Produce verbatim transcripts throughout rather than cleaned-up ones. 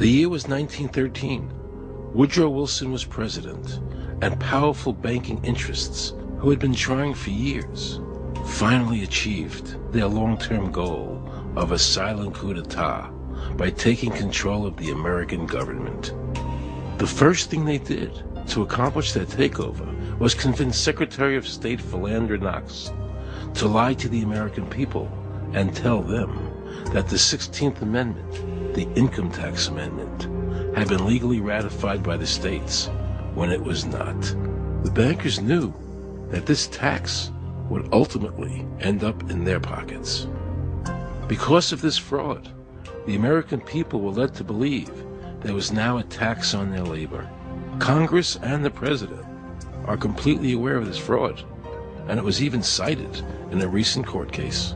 The year was nineteen thirteen. Woodrow Wilson was president, and powerful banking interests, who had been trying for years, finally achieved their long-term goal of a silent coup d'etat by taking control of the American government. The first thing they did to accomplish that takeover was convince Secretary of State Philander Knox to lie to the American people and tell them that the sixteenth Amendment, the Income Tax Amendment, had been legally ratified by the states when it was not. The bankers knew that this tax would ultimately end up in their pockets. Because of this fraud, the American people were led to believe there was now a tax on their labor. Congress and the President are completely aware of this fraud, and it was even cited in a recent court case.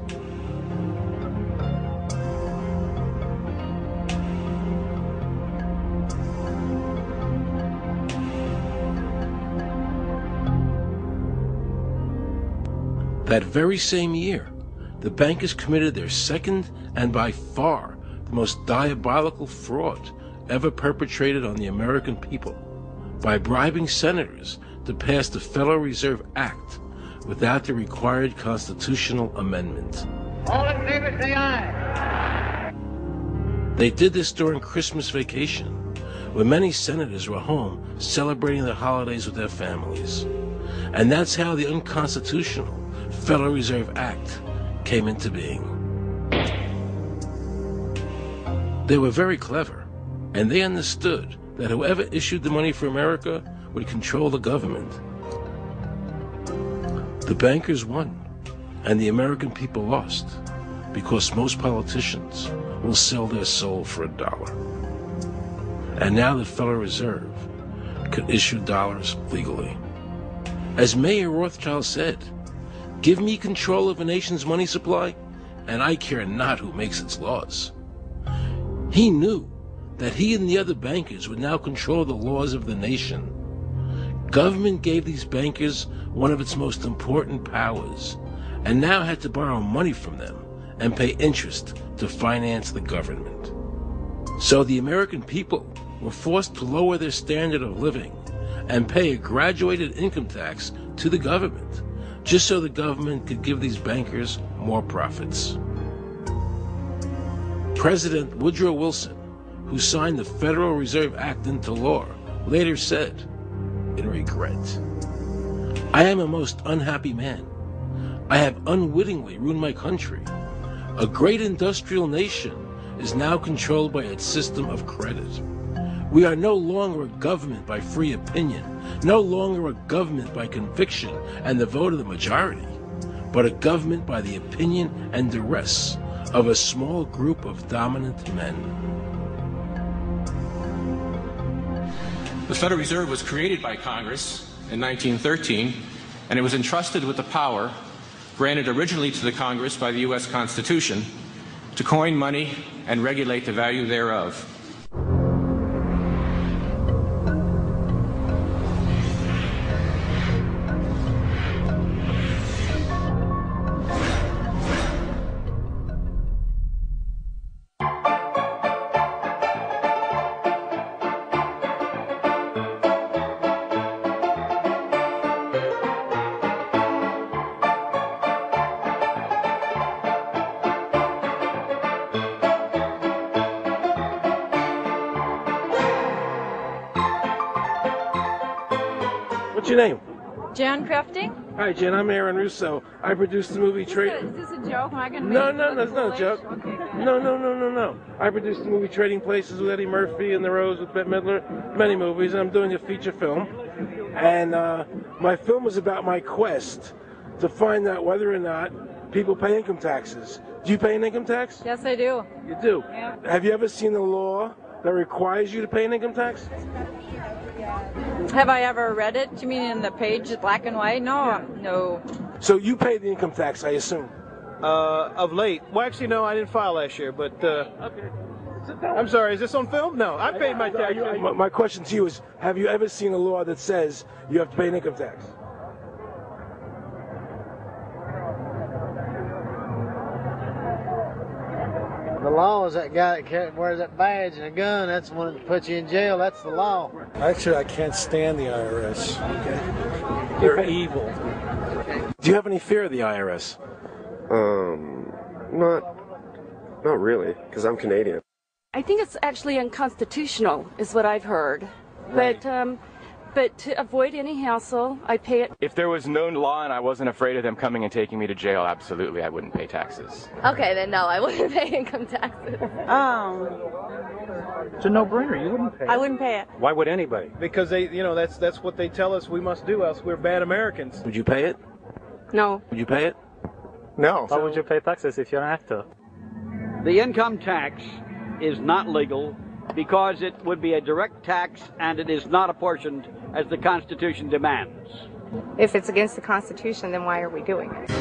That very same year, the bankers committed their second and by far the most diabolical fraud ever perpetrated on the American people by bribing senators to pass the Federal Reserve Act without the required constitutional amendment. All in favor, say aye. They did this during Christmas vacation, when many senators were home celebrating the holidays with their families. And that's how the unconstitutional Federal Reserve Act came into being. They were very clever, and they understood that whoever issued the money for America would control the government. The bankers won, and the American people lost, because most politicians will sell their soul for a dollar. And now the Federal Reserve could issue dollars legally. As Mayer Rothschild said, "Give me control of a nation's money supply, and I care not who makes its laws." He knew that he and the other bankers would now control the laws of the nation. Government gave these bankers one of its most important powers, and now had to borrow money from them and pay interest to finance the government. So the American people were forced to lower their standard of living and pay a graduated income tax to the government, just so the government could give these bankers more profits. President Woodrow Wilson, who signed the Federal Reserve Act into law, later said, in regret, "I am a most unhappy man. I have unwittingly ruined my country. A great industrial nation is now controlled by its system of credit. We are no longer a government by free opinion, no longer a government by conviction and the vote of the majority, but a government by the opinion and duress of a small group of dominant men." The Federal Reserve was created by Congress in nineteen thirteen, and it was entrusted with the power granted originally to the Congress by the U S Constitution to coin money and regulate the value thereof. What's your name? Jan Crafting? Hi, Jen. I'm Aaron Russo. I produced the movie Is Trading. this a joke? Am I going to No, no, no, it's not a joke. Okay, No, no, no, no, no. I produced the movie Trading Places with Eddie Murphy and The Rose with Bette Midler, many movies, and I'm doing a feature film. And uh, my film is about my quest to find out whether or not people pay income taxes. Do you pay an income tax? Yes, I do. You do? Yeah. Have you ever seen a law that requires you to pay an income tax? Have I ever read it? You mean in the page, black and white? No, Yeah. no. So you pay the income tax, I assume? Uh, of late. Well, actually, no, I didn't file last year, but, uh, Okay. I'm sorry, is this on film? No, I paid my taxes. My, my question to you is, have you ever seen a law that says you have to pay an income tax? The The law is that guy that carry, wears that badge and a gun. That's the one that puts you in jail. That's the law. Actually, I can't stand the I R S. They're evil. Do you have any fear of the I R S? Um, not, not really, because I'm Canadian. I think it's actually unconstitutional, is what I've heard. Right. But, um, but to avoid any hassle, I pay it. If there was no law and I wasn't afraid of them coming and taking me to jail, absolutely, I wouldn't pay taxes. Okay, then no, I wouldn't pay income taxes. Um, It's a no-brainer. You wouldn't pay it. I wouldn't pay it. Why would anybody? Because they, you know, that's that's what they tell us we must do, else we're bad Americans. Would you pay it? No. Would you pay it? No. Why would you pay taxes if you're an actor? The income tax is not legal because it would be a direct tax and it is not apportioned as the Constitution demands. If it's against the Constitution, then why are we doing it?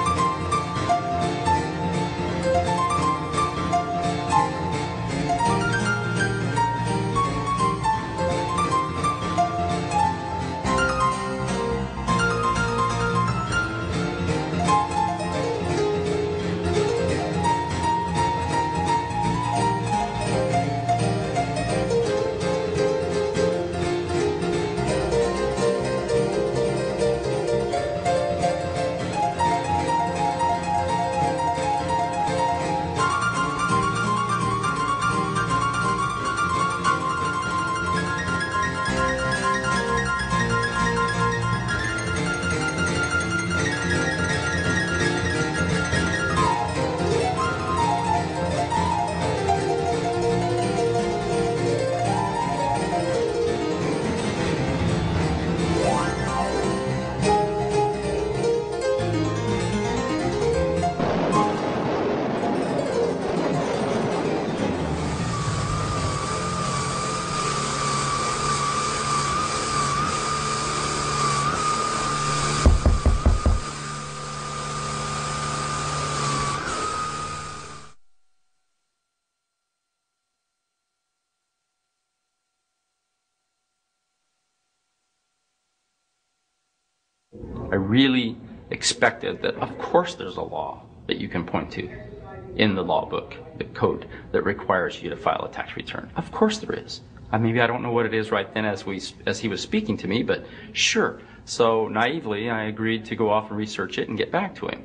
I really expected that, of course, there's a law that you can point to in the law book, the code, that requires you to file a tax return. Of course there is. I maybe I don't know what it is right then as we as he was speaking to me, but sure. So naively, I agreed to go off and research it and get back to him.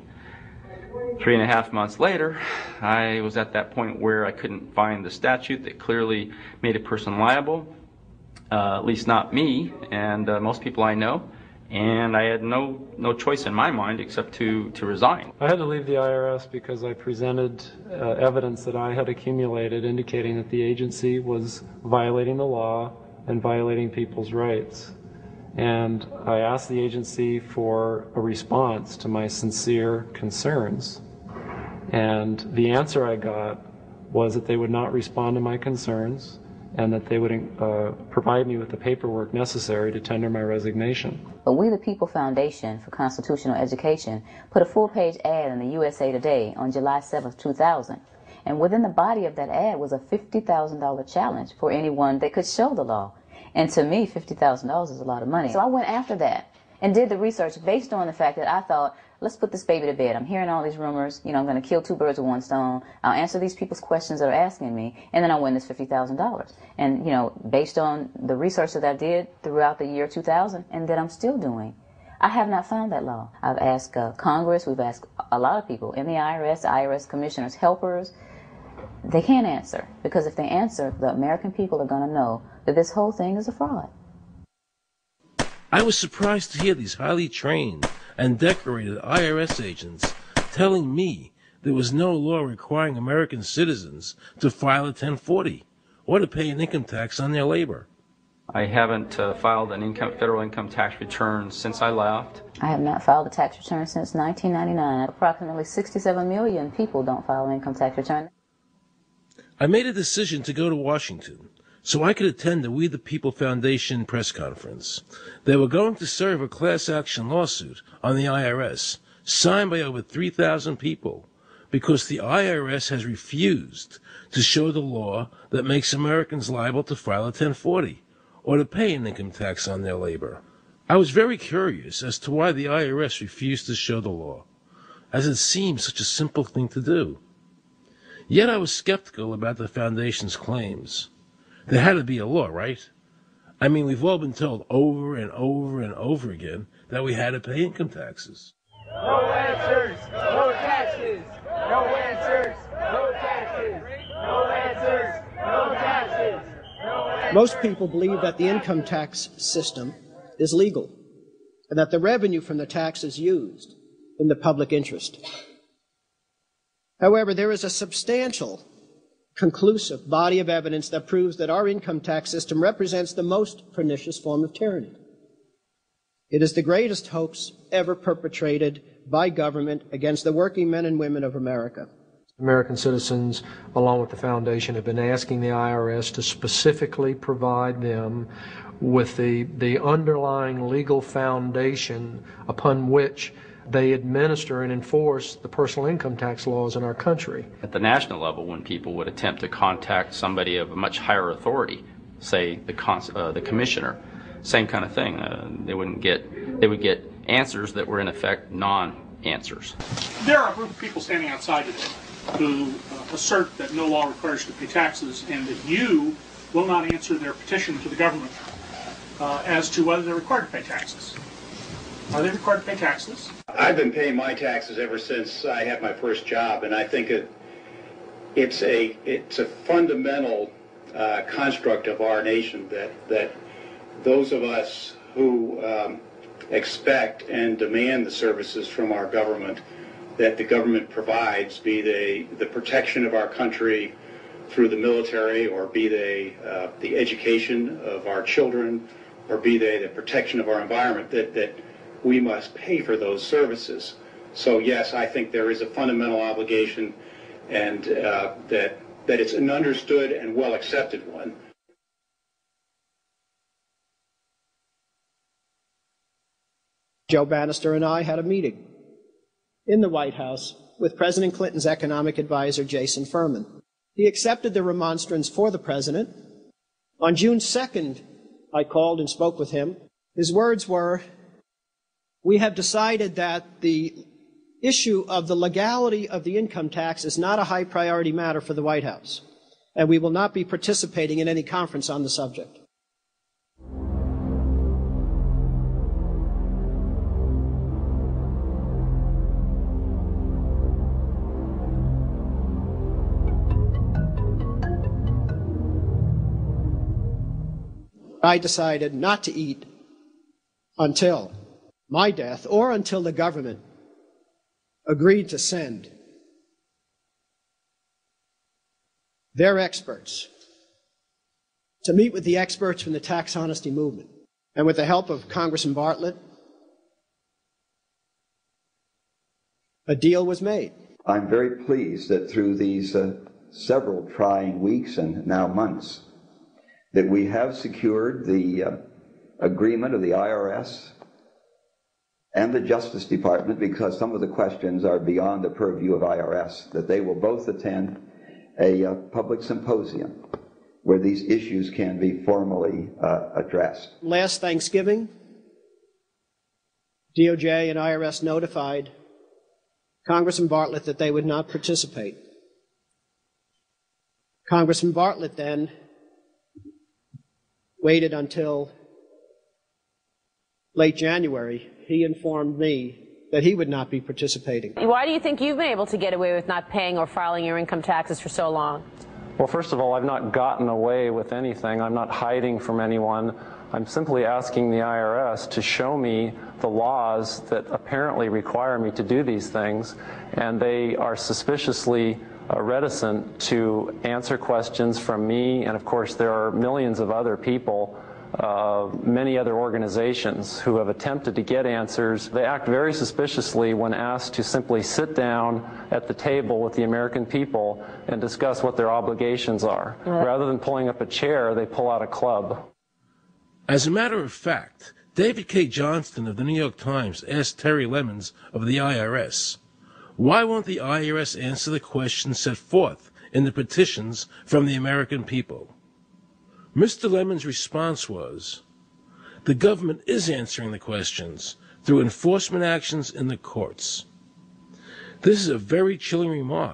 Three and a half months later, I was at that point where I couldn't find the statute that clearly made a person liable, uh, at least not me and uh, most people I know. And I had no no choice in my mind except to, to resign. I had to leave the I R S because I presented uh, evidence that I had accumulated indicating that the agency was violating the law and violating people's rights. And I asked the agency for a response to my sincere concerns. And the answer I got was that they would not respond to my concerns and that they would uh, provide me with the paperwork necessary to tender my resignation. But We the People Foundation for Constitutional Education put a full-page ad in the U S A Today on July seventh, two thousand. And within the body of that ad was a fifty thousand dollar challenge for anyone that could show the law. And to me, fifty thousand dollars is a lot of money. So I went after that and did the research based on the fact that I thought, let's put this baby to bed. I'm hearing all these rumors. You know, I'm going to kill two birds with one stone. I'll answer these people's questions that are asking me, and then I'll win this fifty thousand dollars. And, you know, based on the research that I did throughout the year two thousand and that I'm still doing, I have not found that law. I've asked uh, Congress. We've asked a lot of people in the I R S, the I R S commissioners, helpers. They can't answer, because if they answer, the American people are going to know that this whole thing is a fraud. I was surprised to hear these highly trained and decorated I R S agents telling me there was no law requiring American citizens to file a ten forty or to pay an income tax on their labor. I haven't uh, filed an income, federal income tax return since I left. I have not filed a tax return since nineteen ninety-nine. Approximately sixty-seven million people don't file an income tax return. I made a decision to go to Washington so I could attend the We the People Foundation press conference. They were going to serve a class action lawsuit on the I R S, signed by over three thousand people, because the I R S has refused to show the law that makes Americans liable to file a ten forty or to pay an income tax on their labor. I was very curious as to why the I R S refused to show the law, as it seemed such a simple thing to do. Yet I was skeptical about the Foundation's claims. There had to be a law, right? I mean, we've all been told over and over and over again that we had to pay income taxes. No answers, no taxes. No answers, no taxes. No answers, no taxes. No answers. Most people believe that the income tax system is legal and that the revenue from the tax is used in the public interest. However, there is a substantial, conclusive body of evidence that proves that our income tax system represents the most pernicious form of tyranny. It is the greatest hoax ever perpetrated by government against the working men and women of America. American citizens, along with the Foundation, have been asking the I R S to specifically provide them with the, the underlying legal foundation upon which they administer and enforce the personal income tax laws in our country. At the national level, when people would attempt to contact somebody of a much higher authority, say the, cons uh, the commissioner, same kind of thing. Uh, they wouldn't get, they would get answers that were in effect non-answers. There are a group of people standing outside today who uh, assert that no law requires you to pay taxes and that you will not answer their petition to the government uh, as to whether they're required to pay taxes. Are they required to pay taxes? I've been paying my taxes ever since I had my first job, and I think it, it's a it's a fundamental uh, construct of our nation that that those of us who um, expect and demand the services from our government that the government provides, be they the protection of our country through the military, or be they uh, the education of our children, or be they the protection of our environment, that that we must pay for those services. So yes, I think there is a fundamental obligation, and uh, that that it's an understood and well accepted one. Joe Bannister and I had a meeting in the White House with President Clinton's economic advisor, Jason Furman. He accepted the remonstrance for the president. On June second, I called and spoke with him. His words were, "We have decided that the issue of the legality of the income tax is not a high priority matter for the White House, and we will not be participating in any conference on the subject." I decided not to eat until my death, or until the government agreed to send their experts to meet with the experts from the tax honesty movement. And with the help of Congressman Bartlett, a deal was made. I'm very pleased that through these uh, several trying weeks and now months, that we have secured the uh, agreement of the I R S and the Justice Department, because some of the questions are beyond the purview of I R S, that they will both attend a uh, public symposium where these issues can be formally uh, addressed. Last Thanksgiving, D O J and I R S notified Congressman Bartlett that they would not participate. Congressman Bartlett then waited until late January. He informed me that he would not be participating. Why do you think you've been able to get away with not paying or filing your income taxes for so long? Well, first of all, I've not gotten away with anything. I'm not hiding from anyone. I'm simply asking the I R S to show me the laws that apparently require me to do these things, and they are suspiciously uh, reticent to answer questions from me, and of course there are millions of other people, uh, many other organizations who have attempted to get answers. They act very suspiciously when asked to simply sit down at the table with the American people and discuss what their obligations are. Right. Rather than pulling up a chair, they pull out a club. As a matter of fact, David K. Johnston of the New York Times asked Terry Lemons of the I R S, why won't the I R S answer the questions set forth in the petitions from the American people? Mister Lemons' response was, the government is answering the questions through enforcement actions in the courts. This is a very chilling remark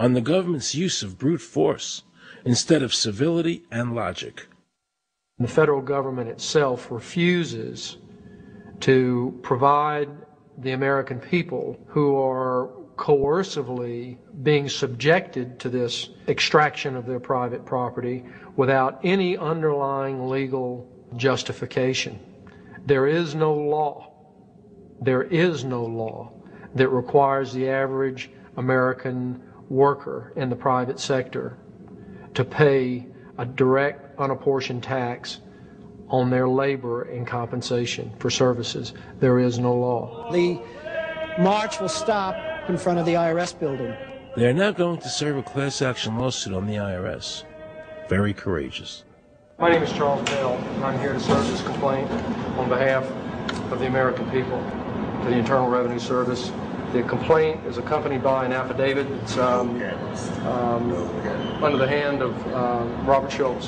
on the government's use of brute force instead of civility and logic. The federal government itself refuses to provide the American people who are coercively being subjected to this extraction of their private property without any underlying legal justification. There is no law, there is no law that requires the average American worker in the private sector to pay a direct unapportioned tax on their labor and compensation for services. There is no law. The march will stop in front of the I R S building. They are now going to serve a class action lawsuit on the I R S. Very courageous. My name is Charles Bell, and I'm here to serve this complaint on behalf of the American people to the Internal Revenue Service. The complaint is accompanied by an affidavit. It's um, um, under the hand of uh, Robert Schultz.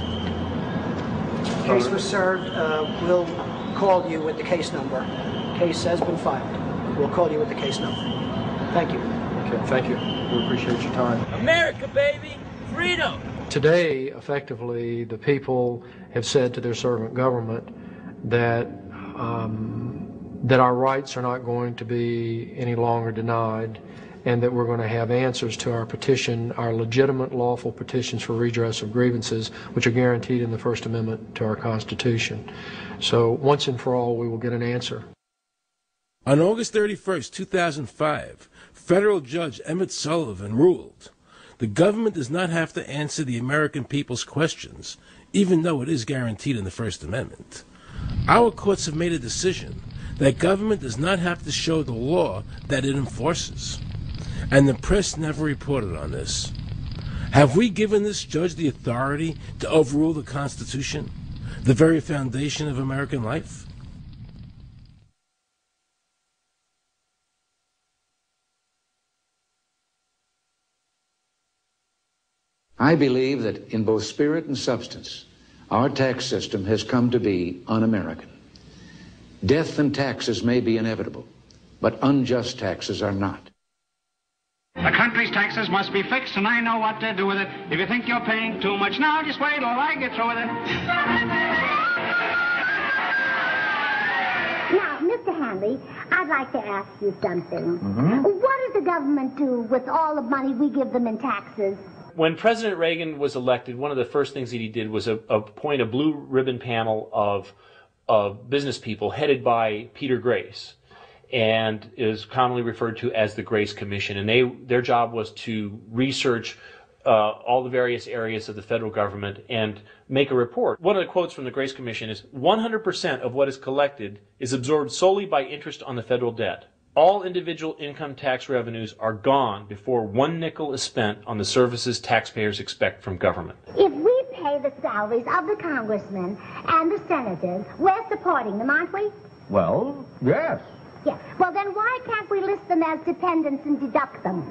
Case was served. Uh, we'll call you with the case number. Case has been filed. We'll call you with the case number. Thank you. Okay, thank you. We appreciate your time. America, baby! Freedom! Today, effectively, the people have said to their servant government that um, that our rights are not going to be any longer denied, and that we're going to have answers to our petition, our legitimate lawful petitions for redress of grievances, which are guaranteed in the First Amendment to our Constitution. So once and for all, we will get an answer. On August thirty-first, two thousand five, federal judge Emmett Sullivan ruled the government does not have to answer the American people's questions, even though it is guaranteed in the First Amendment. Our courts have made a decision that government does not have to show the law that it enforces. And the press never reported on this. Have we given this judge the authority to overrule the Constitution, the very foundation of American life? I believe that in both spirit and substance, our tax system has come to be un-American. Death and taxes may be inevitable, but unjust taxes are not. The country's taxes must be fixed, and I know what to do with it. If you think you're paying too much now, just wait till I get through with it. Now, Mister Hanley, I'd like to ask you something. Mm-hmm. What does the government do with all the money we give them in taxes? When President Reagan was elected, one of the first things that he did was a, appoint a blue ribbon panel of, of business people headed by Peter Grace, and is commonly referred to as the Grace Commission. And they their job was to research uh, all the various areas of the federal government and make a report. One of the quotes from the Grace Commission is, one hundred percent of what is collected is absorbed solely by interest on the federal debt. All individual income tax revenues are gone before one nickel is spent on the services taxpayers expect from government. If we pay the salaries of the congressmen and the senators, we're supporting them, aren't we? Well, yes. Yeah. Well, then why can't we list them as dependents and deduct them?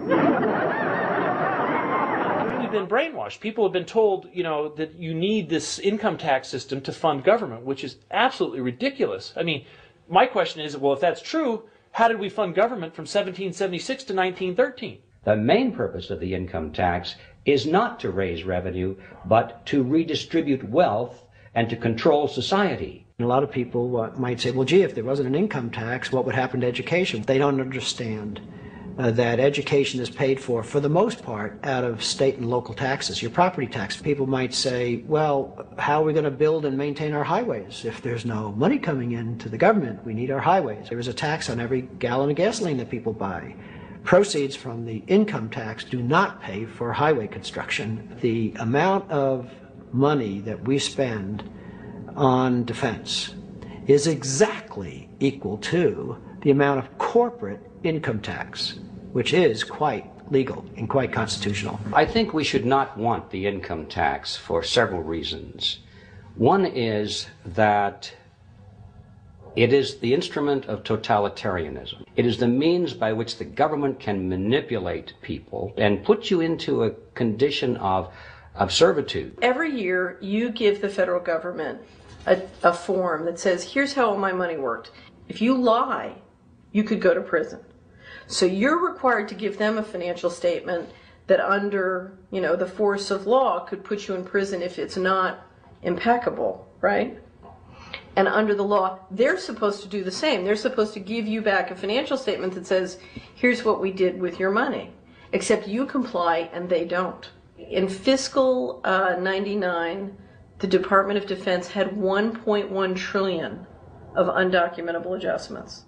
We've been brainwashed. People have been told, you know, that you need this income tax system to fund government, which is absolutely ridiculous. I mean, my question is, well, if that's true, how did we fund government from seventeen seventy-six to nineteen thirteen? The main purpose of the income tax is not to raise revenue, but to redistribute wealth and to control society. A lot of people uh, might say, well, gee, if there wasn't an income tax, what would happen to education? They don't understand uh, that education is paid for, for the most part, out of state and local taxes, your property tax. People might say, well, how are we going to build and maintain our highways? If there's no money coming into the government, we need our highways. There is a tax on every gallon of gasoline that people buy. Proceeds from the income tax do not pay for highway construction. The amount of money that we spend on defense is exactly equal to the amount of corporate income tax, which is quite legal and quite constitutional. I think we should not want the income tax for several reasons. One is that it is the instrument of totalitarianism. It is the means by which the government can manipulate people and put you into a condition of, of servitude. Every year you give the federal government a, a form that says, here's how all my money worked. If you lie, you could go to prison. So you're required to give them a financial statement that under, you know, the force of law could put you in prison if it's not impeccable, right? And under the law, they're supposed to do the same. They're supposed to give you back a financial statement that says, here's what we did with your money. Except you comply and they don't. In fiscal uh, ninety-nine, the Department of Defense had one point one trillion of undocumentable adjustments.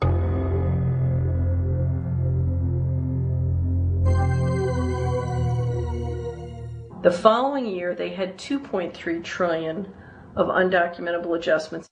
The following year, they had two point three trillion of undocumentable adjustments.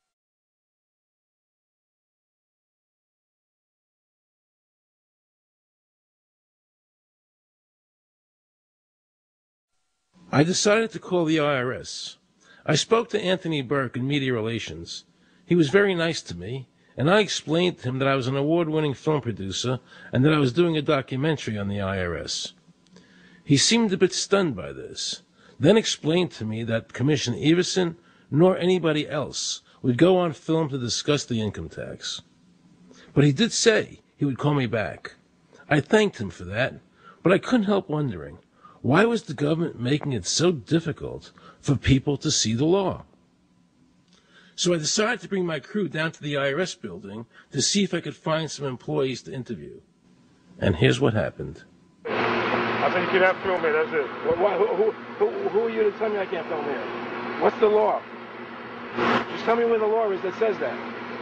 I decided to call the I R S. I spoke to Anthony Burke in Media Relations. He was very nice to me, and I explained to him that I was an award-winning film producer and that I was doing a documentary on the I R S. He seemed a bit stunned by this, then explained to me that Commissioner Everson nor anybody else would go on film to discuss the income tax. But he did say he would call me back. I thanked him for that, but I couldn't help wondering, why was the government making it so difficult for people to see the law? So I decided to bring my crew down to the I R S building to see if I could find some employees to interview. And here's what happened. I said you can't film me, that's it. Well, why, who, who, who are you to tell me I can't film here? What's the law? Just tell me where the law is that says that.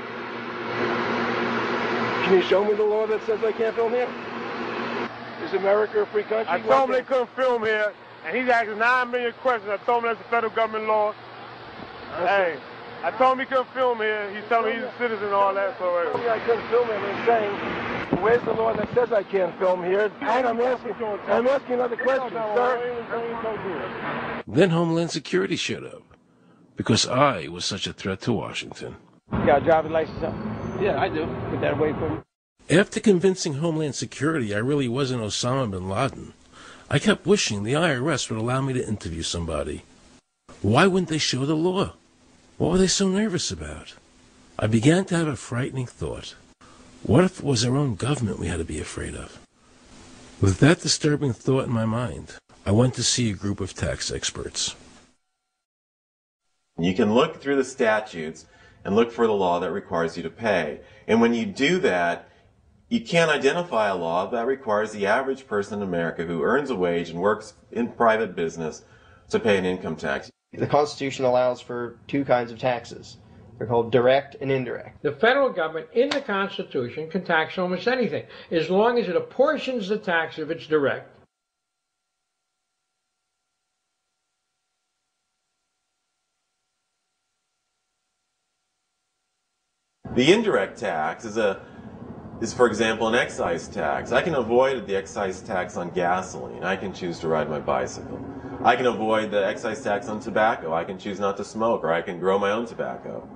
Can you show me the law that says I can't film here? Is America a free country? I told him they couldn't film here, and he's asking nine million questions. I told him that's a federal government law. Hey, I told him he couldn't film here. He's telling me he's a citizen and all that. So I told me I couldn't film here. I'm saying, where's the law that says I can't film here? And I'm asking, I'm asking another question, sir. Then Homeland Security showed up, because I was such a threat to Washington. You got a driver's license? Yeah, I do. Put that away for me. After convincing Homeland Security I really wasn't Osama bin Laden, I kept wishing the I R S would allow me to interview somebody. Why wouldn't they show the law? What were they so nervous about? I began to have a frightening thought. What if it was our own government we had to be afraid of? With that disturbing thought in my mind, I went to see a group of tax experts. You can look through the statutes and look for the law that requires you to pay. And when you do that, you can't identify a law that requires the average person in America who earns a wage and works in private business to pay an income tax. The Constitution allows for two kinds of taxes. They're called direct and indirect. The federal government in the Constitution can tax almost anything, as long as it apportions the tax if it's direct. The indirect tax is a is, for example, an excise tax. I can avoid the excise tax on gasoline. I can choose to ride my bicycle. I can avoid the excise tax on tobacco. I can choose not to smoke, or I can grow my own tobacco.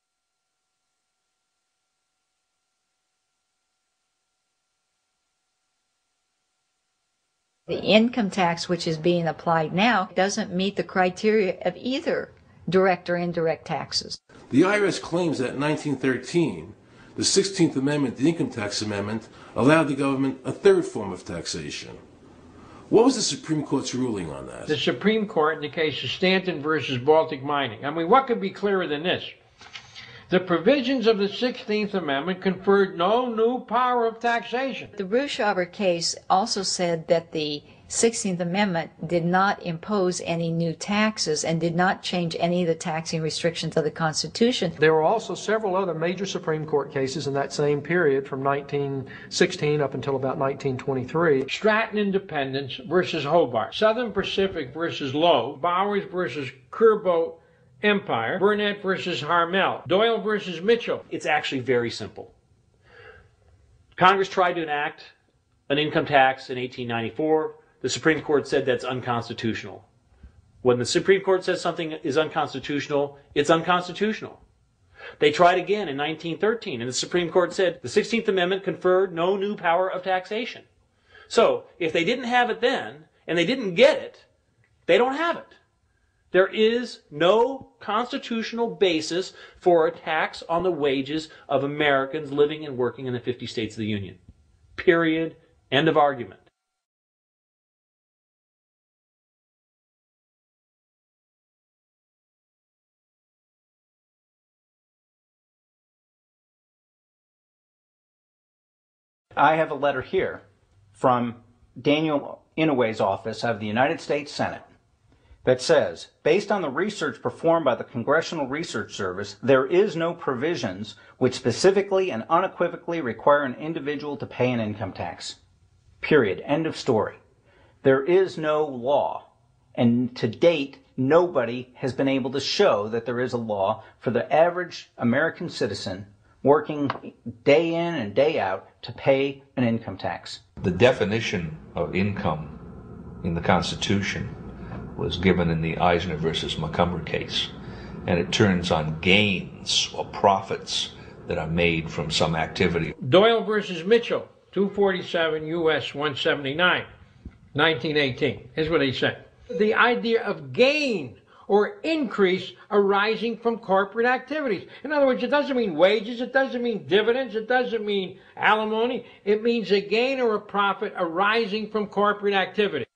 The income tax which is being applied now doesn't meet the criteria of either direct or indirect taxes. The I R S claims that in nineteen thirteen, the sixteenth Amendment, the Income Tax Amendment, allowed the government a third form of taxation. What was the Supreme Court's ruling on that? The Supreme Court in the case of Stanton versus Baltic Mining. I mean, what could be clearer than this? The provisions of the sixteenth Amendment conferred no new power of taxation. The Rueshaber case also said that the sixteenth Amendment did not impose any new taxes and did not change any of the taxing restrictions of the Constitution. There were also several other major Supreme Court cases in that same period from nineteen sixteen up until about nineteen twenty-three. Stratton Independence versus Hobart, Southern Pacific versus Lowe, Bowers versus Curbo Empire, Burnett versus Harmel, Doyle versus Mitchell. It's actually very simple. Congress tried to enact an income tax in eighteen ninety-four. The Supreme Court said that's unconstitutional. When the Supreme Court says something is unconstitutional, it's unconstitutional. They tried again in nineteen thirteen, and the Supreme Court said the sixteenth Amendment conferred no new power of taxation. So, if they didn't have it then, and they didn't get it, they don't have it. There is no constitutional basis for a tax on the wages of Americans living and working in the fifty states of the Union. Period. End of argument. I have a letter here from Daniel Inouye's office of the United States Senate that says, based on the research performed by the Congressional Research Service, there is no provisions which specifically and unequivocally require an individual to pay an income tax. Period. End of story. There is no law, and to date, nobody has been able to show that there is a law for the average American citizen working day in and day out to pay an income tax. The definition of income in the Constitution was given in the Eisner versus Montgomery case, and it turns on gains or profits that are made from some activity. Doyle versus Mitchell, two forty-seven U S one seventy-nine, nineteen eighteen. Here's what he said. The idea of gain or increase arising from corporate activities. In other words, it doesn't mean wages, it doesn't mean dividends, it doesn't mean alimony. It means a gain or a profit arising from corporate activity.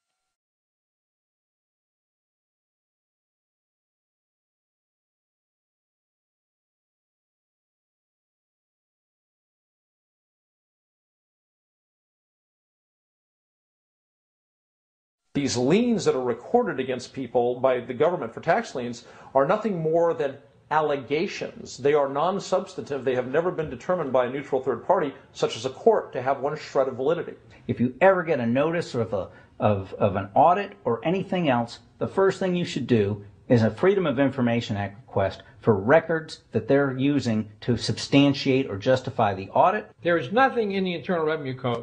These liens that are recorded against people by the government for tax liens are nothing more than allegations. They are non-substantive. They have never been determined by a neutral third party, such as a court, to have one shred of validity. If you ever get a notice of, a, of, of an audit or anything else, the first thing you should do is a Freedom of Information Act request for records that they're using to substantiate or justify the audit. There is nothing in the Internal Revenue Code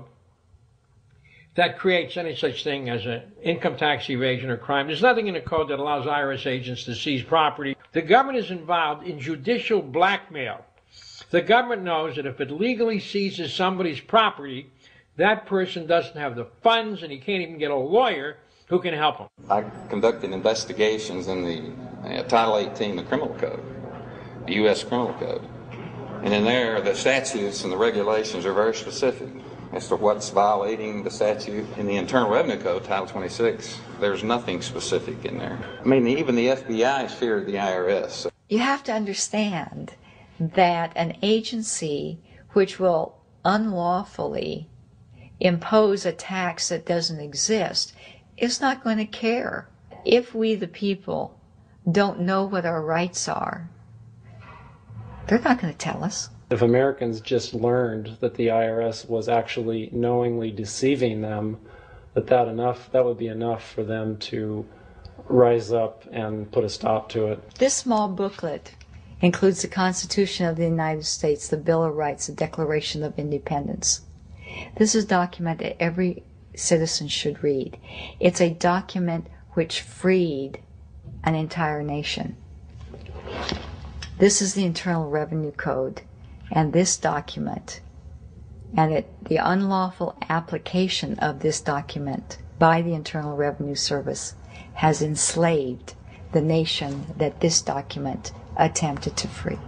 that creates any such thing as an income tax evasion or crime. There's nothing in the code that allows I R S agents to seize property. The government is involved in judicial blackmail. The government knows that if it legally seizes somebody's property, that person doesn't have the funds and he can't even get a lawyer who can help him. I conducted investigations in the uh, Title eighteen, the Criminal Code, the U S Criminal Code. And in there, the statutes and the regulations are very specific as to what's violating the statute. In the Internal Revenue Code, Title twenty-six, there's nothing specific in there. I mean, even the F B I is feared of the I R S. You have to understand that an agency which will unlawfully impose a tax that doesn't exist is not going to care. If we, the people, don't know what our rights are, they're not going to tell us. If Americans just learned that the I R S was actually knowingly deceiving them, that that enough that would be enough for them to rise up and put a stop to it. This small booklet includes the Constitution of the United States, the Bill of Rights, the Declaration of Independence. This is a document that every citizen should read. It's a document which freed an entire nation. This is the Internal Revenue Code. And this document, and it, the unlawful application of this document by the Internal Revenue Service has enslaved the nation that this document attempted to free.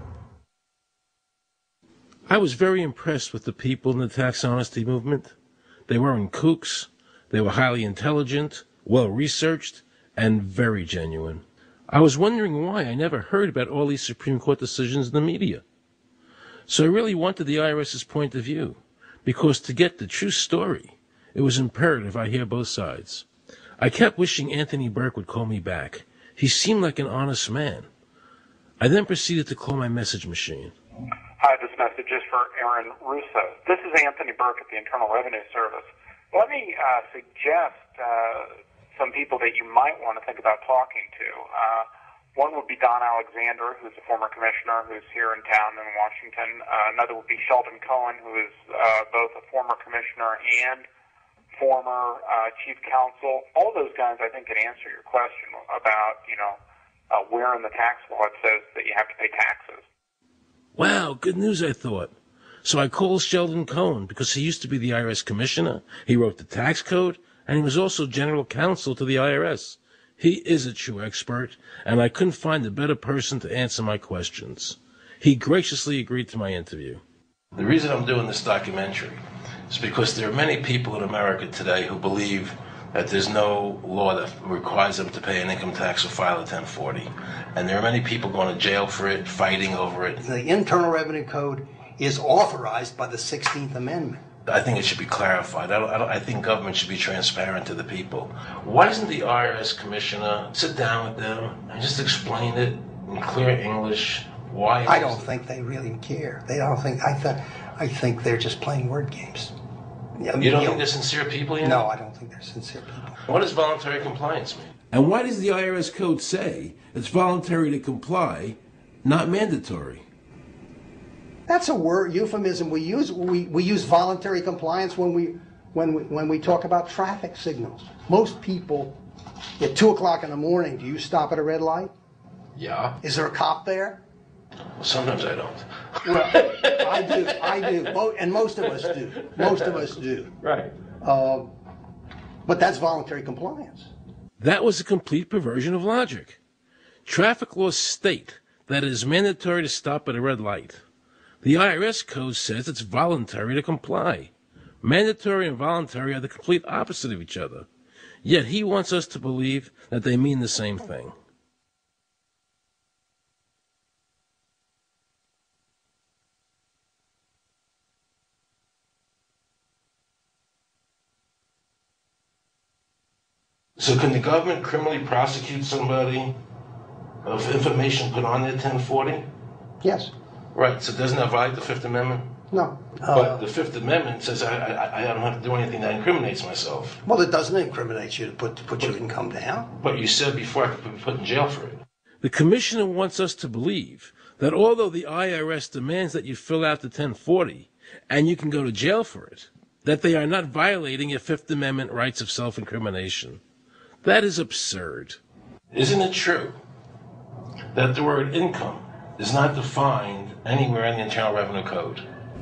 I was very impressed with the people in the tax honesty movement. They weren't kooks. They were highly intelligent, well-researched, and very genuine. I was wondering why I never heard about all these Supreme Court decisions in the media. So I really wanted the IRS's point of view, because to get the true story, it was imperative I hear both sides. I kept wishing Anthony Burke would call me back. He seemed like an honest man. I then proceeded to call my message machine. Hi, this message is for Aaron Russo. This is Anthony Burke at the Internal Revenue Service. Let me uh, suggest uh, some people that you might want to think about talking to. Uh, One would be Don Alexander, who's a former commissioner who's here in town in Washington. Uh, another would be Sheldon Cohen, who is uh, both a former commissioner and former uh, chief counsel. All of those guys, I think, could answer your question about, you know, uh, where in the tax law it says that you have to pay taxes. Wow, good news, I thought. So I called Sheldon Cohen because he used to be the I R S commissioner. He wrote the tax code, and he was also general counsel to the I R S. He is a true expert, and I couldn't find a better person to answer my questions. He graciously agreed to my interview. The reason I'm doing this documentary is because there are many people in America today who believe that there's no law that requires them to pay an income tax or file a ten forty. And there are many people going to jail for it, fighting over it. The Internal Revenue Code is authorized by the sixteenth Amendment. I think it should be clarified. I, don't, I, don't, I think government should be transparent to the people. Why doesn't the I R S commissioner sit down with them and just explain it in clear English? Why? I don't think they really care. They don't think. I th- I think they're just playing word games. You don't you think know, they're sincere people? You know? No, I don't think they're sincere people. What does voluntary compliance mean? And why does the I R S code say it's voluntary to comply, not mandatory? That's a word euphemism we use. We, we use voluntary compliance when we when we when we talk about traffic signals. Most people at two o'clock in the morning, do you stop at a red light? Yeah. Is there a cop there? Well, sometimes I don't. Well, I do. I do. Mo- and most of us do. Most of us do. Right. Uh, but that's voluntary compliance. That was a complete perversion of logic. Traffic laws state that it is mandatory to stop at a red light. The I R S code says it's voluntary to comply. Mandatory and voluntary are the complete opposite of each other. Yet he wants us to believe that they mean the same thing. So can the government criminally prosecute somebody of information put on their ten forty? Yes. Right, so doesn't that violate the Fifth Amendment? No. But Uh, the Fifth Amendment says I, I, I don't have to do anything that incriminates myself. well, it doesn't incriminate you to put to put your income down. But you said before I could be put in jail for it. The commissioner wants us to believe that although the I R S demands that you fill out the ten forty and you can go to jail for it, that they are not violating your Fifth Amendment rights of self-incrimination. That is absurd. Isn't it true that the word income is not defined anywhere in the Internal Revenue Code?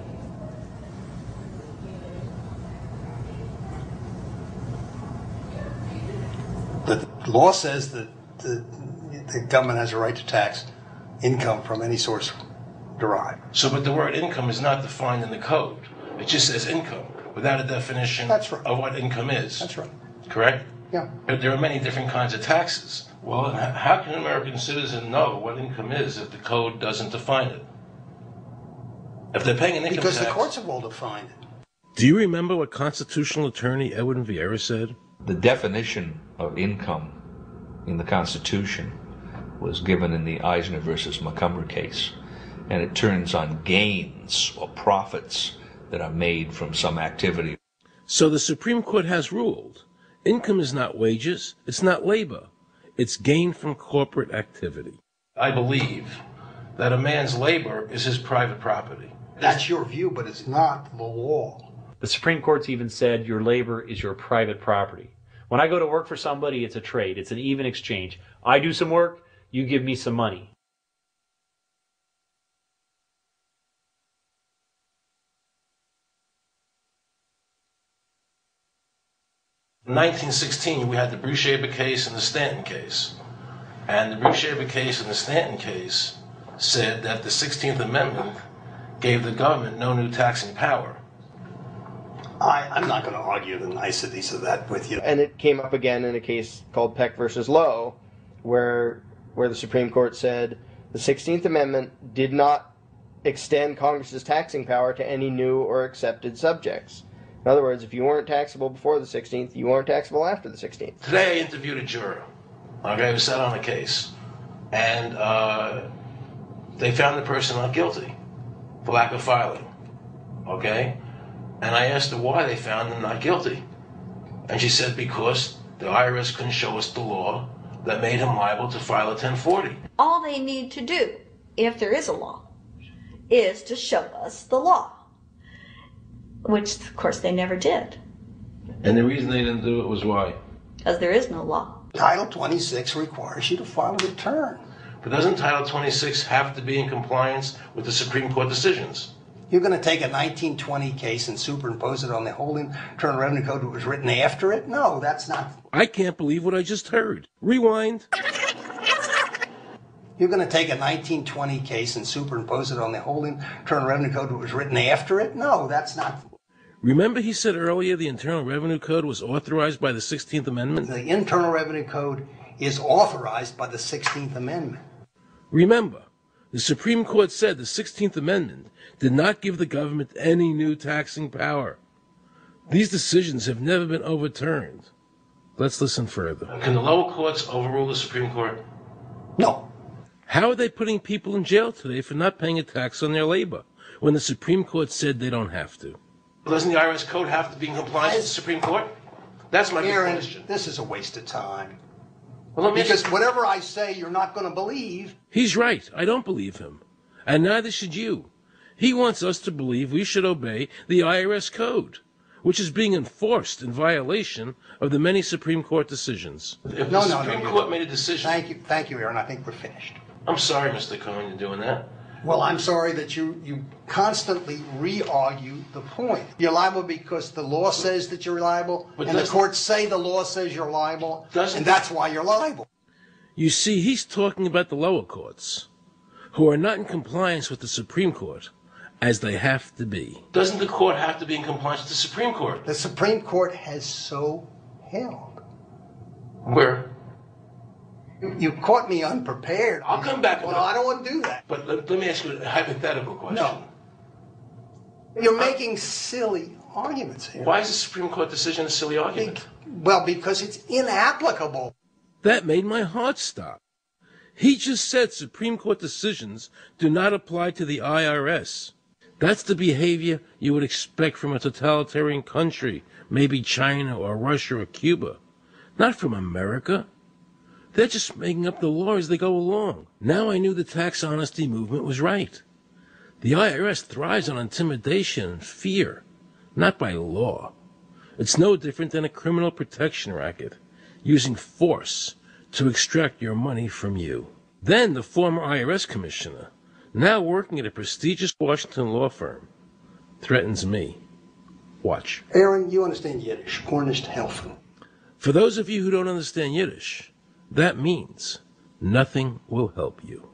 The law says that the, the government has a right to tax income from any source derived. So, but the word income is not defined in the code. It just says income without a definition That's right. of what income is. That's right. Correct? Yeah. But there are many different kinds of taxes. Well, h- how can an American citizen know what income is if the code doesn't define it? If they're paying an income Because tax... the courts have all defined it. Do you remember what constitutional attorney Edwin Vieira said? The definition of income in the Constitution was given in the Eisner versus Macomber case, and it turns on gains or profits that are made from some activity. So the Supreme Court has ruled income is not wages, it's not labor, it's gain from corporate activity. I believe that a man's labor is his private property. That's your view, but it's not the law. The Supreme Court's even said your labor is your private property. When I go to work for somebody, it's a trade. It's an even exchange. I do some work, you give me some money. In nineteen sixteen, we had the Bruchaber case and the Stanton case. And the Bruchaber case and the Stanton case said that the sixteenth Amendment gave the government no new taxing power. I, I'm not going to argue the niceties of that with you. And it came up again in a case called Peck versus Lowe, where where the Supreme Court said the sixteenth Amendment did not extend Congress's taxing power to any new or accepted subjects. In other words, if you weren't taxable before the sixteenth, you weren't taxable after the sixteenth. Today I interviewed a juror, okay, who sat on a case, and uh, they found the person not guilty for lack of filing, okay? And I asked her why they found him not guilty. And she said because the I R S couldn't show us the law that made him liable to file a ten forty. All they need to do, if there is a law, is to show us the law, which of course they never did, And the reason they didn't do it was why? because there is no law. Title twenty-six requires you to file a return. But doesn't Title twenty-six have to be in compliance with the Supreme Court decisions? You're going to take a nineteen twenty case and superimpose it on the whole Internal Revenue Code that was written after it? No, that's not. I can't believe what I just heard. Rewind. You're going to take a nineteen twenty case and superimpose it on the whole Internal Revenue Code that was written after it? No, that's not. Remember he said earlier the Internal Revenue Code was authorized by the sixteenth Amendment? The Internal Revenue Code is authorized by the sixteenth Amendment. Remember, the Supreme Court said the sixteenth Amendment did not give the government any new taxing power. These decisions have never been overturned. Let's listen further. Can the lower courts overrule the Supreme Court? No. How are they putting people in jail today for not paying a tax on their labor when the Supreme Court said they don't have to? Doesn't the I R S code have to be in compliance with the Supreme Court? That's my big Aaron, question. this is a waste of time. Well, let me because ask- whatever I say, you're not going to believe. He's right. I don't believe him. And neither should you. He wants us to believe we should obey the I R S code, which is being enforced in violation of the many Supreme Court decisions. If no, the no, Supreme no, Court you- made a decision... Thank you, thank you, Aaron. I think we're finished. I'm sorry, Mister Cohen, you're doing that. Well, I'm sorry that you, you constantly re-argue the point. You're liable because the law says that you're liable, But and the doesn't- courts say the law says you're liable, Doesn't- and that's why you're liable. You see, he's talking about the lower courts, who are not in compliance with the Supreme Court, as they have to be. Doesn't the court have to be in compliance with the Supreme Court? The Supreme Court has so held. Where? You, you caught me unprepared. I'll come back. Well, I don't want to do that. But let, let me ask you a hypothetical question. No. You're making silly arguments here. Why is the Supreme Court decision a silly argument? Well, because it's inapplicable. That made my heart stop. He just said Supreme Court decisions do not apply to the I R S. That's the behavior you would expect from a totalitarian country, maybe China or Russia or Cuba. Not from America. They're just making up the law as they go along. Now I knew the tax honesty movement was right. The I R S thrives on intimidation and fear, not by law. It's no different than a criminal protection racket, using force to extract your money from you. Then the former I R S commissioner, now working at a prestigious Washington law firm, threatens me. Watch. Aaron, you understand Yiddish. Cornish helfen. For those of you who don't understand Yiddish, that means nothing will help you.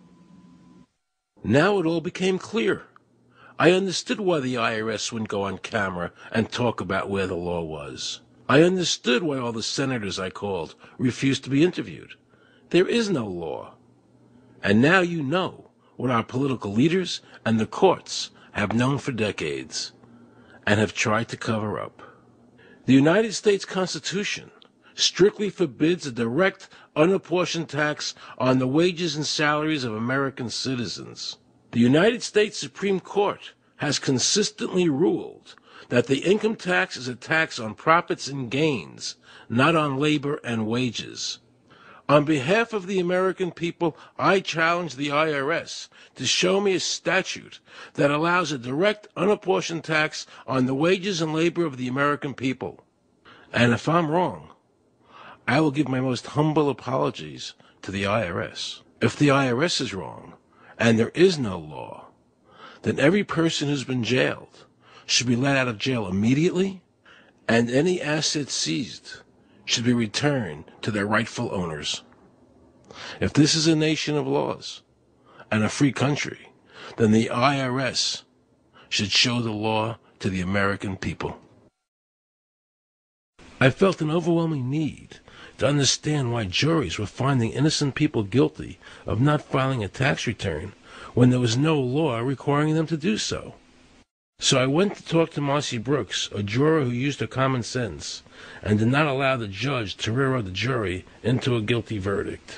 Now it all became clear. I understood why the I R S wouldn't go on camera and talk about where the law was. I understood why all the senators I called refused to be interviewed. There is no law. And now you know what our political leaders and the courts have known for decades and have tried to cover up. The United States Constitution strictly forbids a direct, unapportioned tax on the wages and salaries of American citizens. The United States Supreme Court has consistently ruled that the income tax is a tax on profits and gains, not on labor and wages. On behalf of the American people, I challenge the I R S to show me a statute that allows a direct, unapportioned tax on the wages and labor of the American people. And if I'm wrong, I will give my most humble apologies to the I R S. If the I R S is wrong, and there is no law, then every person who's been jailed should be let out of jail immediately, and any assets seized should be returned to their rightful owners. If this is a nation of laws and a free country, then the I R S should show the law to the American people. I felt an overwhelming need to understand why juries were finding innocent people guilty of not filing a tax return when there was no law requiring them to do so. So I went to talk to Marcy Brooks, a juror who used her common sense and did not allow the judge to railroad the jury into a guilty verdict.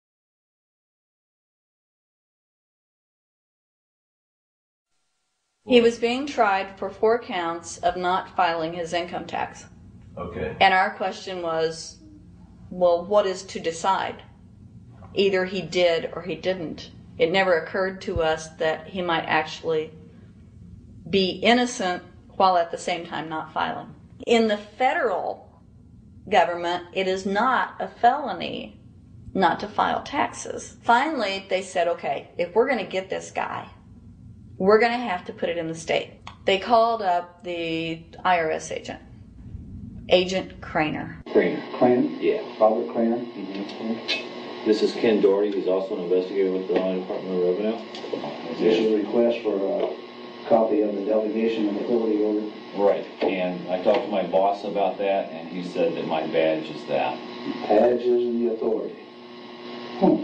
He was being tried for four counts of not filing his income tax. Okay. And our question was, well, what is to decide? Either he did or he didn't. It never occurred to us that he might actually be innocent while at the same time not filing. In the federal government, it is not a felony not to file taxes. Finally, they said, okay, if we're going to get this guy, we're going to have to put it in the state. They called up the I R S agent, Agent Craner. Craner. Craner? Yeah. Robert Craner. Mm-hmm. This is Ken Doherty. He's also an investigator with the Illinois Department of Revenue. This is a request for a copy of the delegation of authority order. Right. And I talked to my boss about that, and he said that my badge is that. Badge is the authority. Hmm.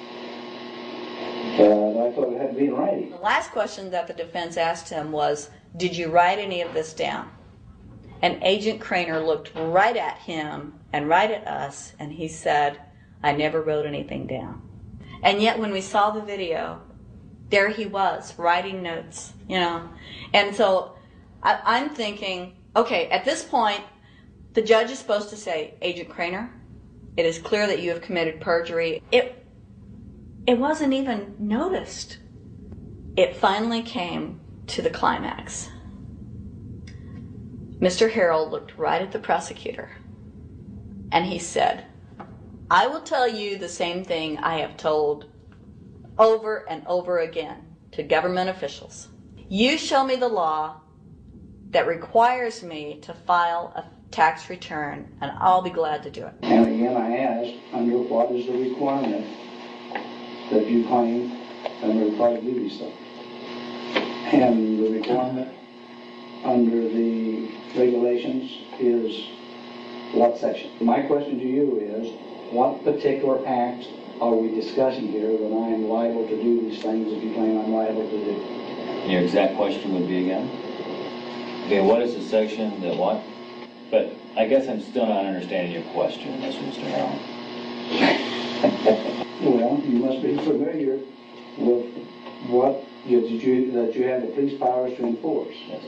Uh, I thought it had to be in writing. The last question that the defense asked him was, did you write any of this down? And Agent Craner looked right at him and right at us, and he said, I never wrote anything down. And yet when we saw the video, there he was, writing notes, you know. And so I, I'm thinking, okay, at this point, the judge is supposed to say, Agent Craner, it is clear that you have committed perjury. It, it wasn't even noticed. It finally came to the climax. Mister Harrell looked right at the prosecutor, and he said, I will tell you the same thing I have told over and over again to government officials. You show me the law that requires me to file a tax return, and I'll be glad to do it. And again, I ask, under what is the requirement that you claim under the Private Duty stuff? And the requirement under the regulations is what section? My question to you is, what particular act are we discussing here that I am liable to do these things that you claim I'm liable to do? Your exact question would be again? Okay, what is the section that what? But I guess I'm still not understanding your question, Mister Harrell. Well, you must be familiar with what you, that, you, that you have the police powers to enforce. Yes.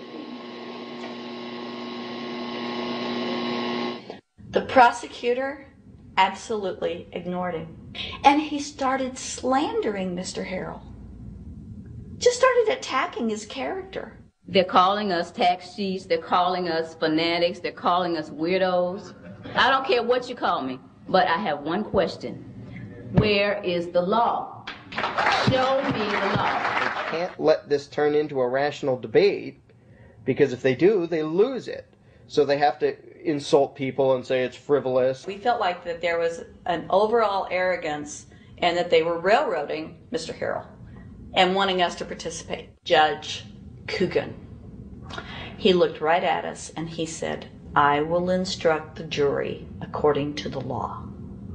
The prosecutor absolutely ignored him. And he started slandering Mister Harrell. Just started attacking his character. They're calling us tax cheats, they're calling us fanatics, they're calling us weirdos. I don't care what you call me, but I have one question. Where is the law? Show me the law. They can't let this turn into a rational debate, because if they do, they lose it. So they have to insult people and say it's frivolous. We felt like that there was an overall arrogance and that they were railroading Mister Harrell and wanting us to participate. Judge Coogan, he looked right at us and he said, I will instruct the jury according to the law.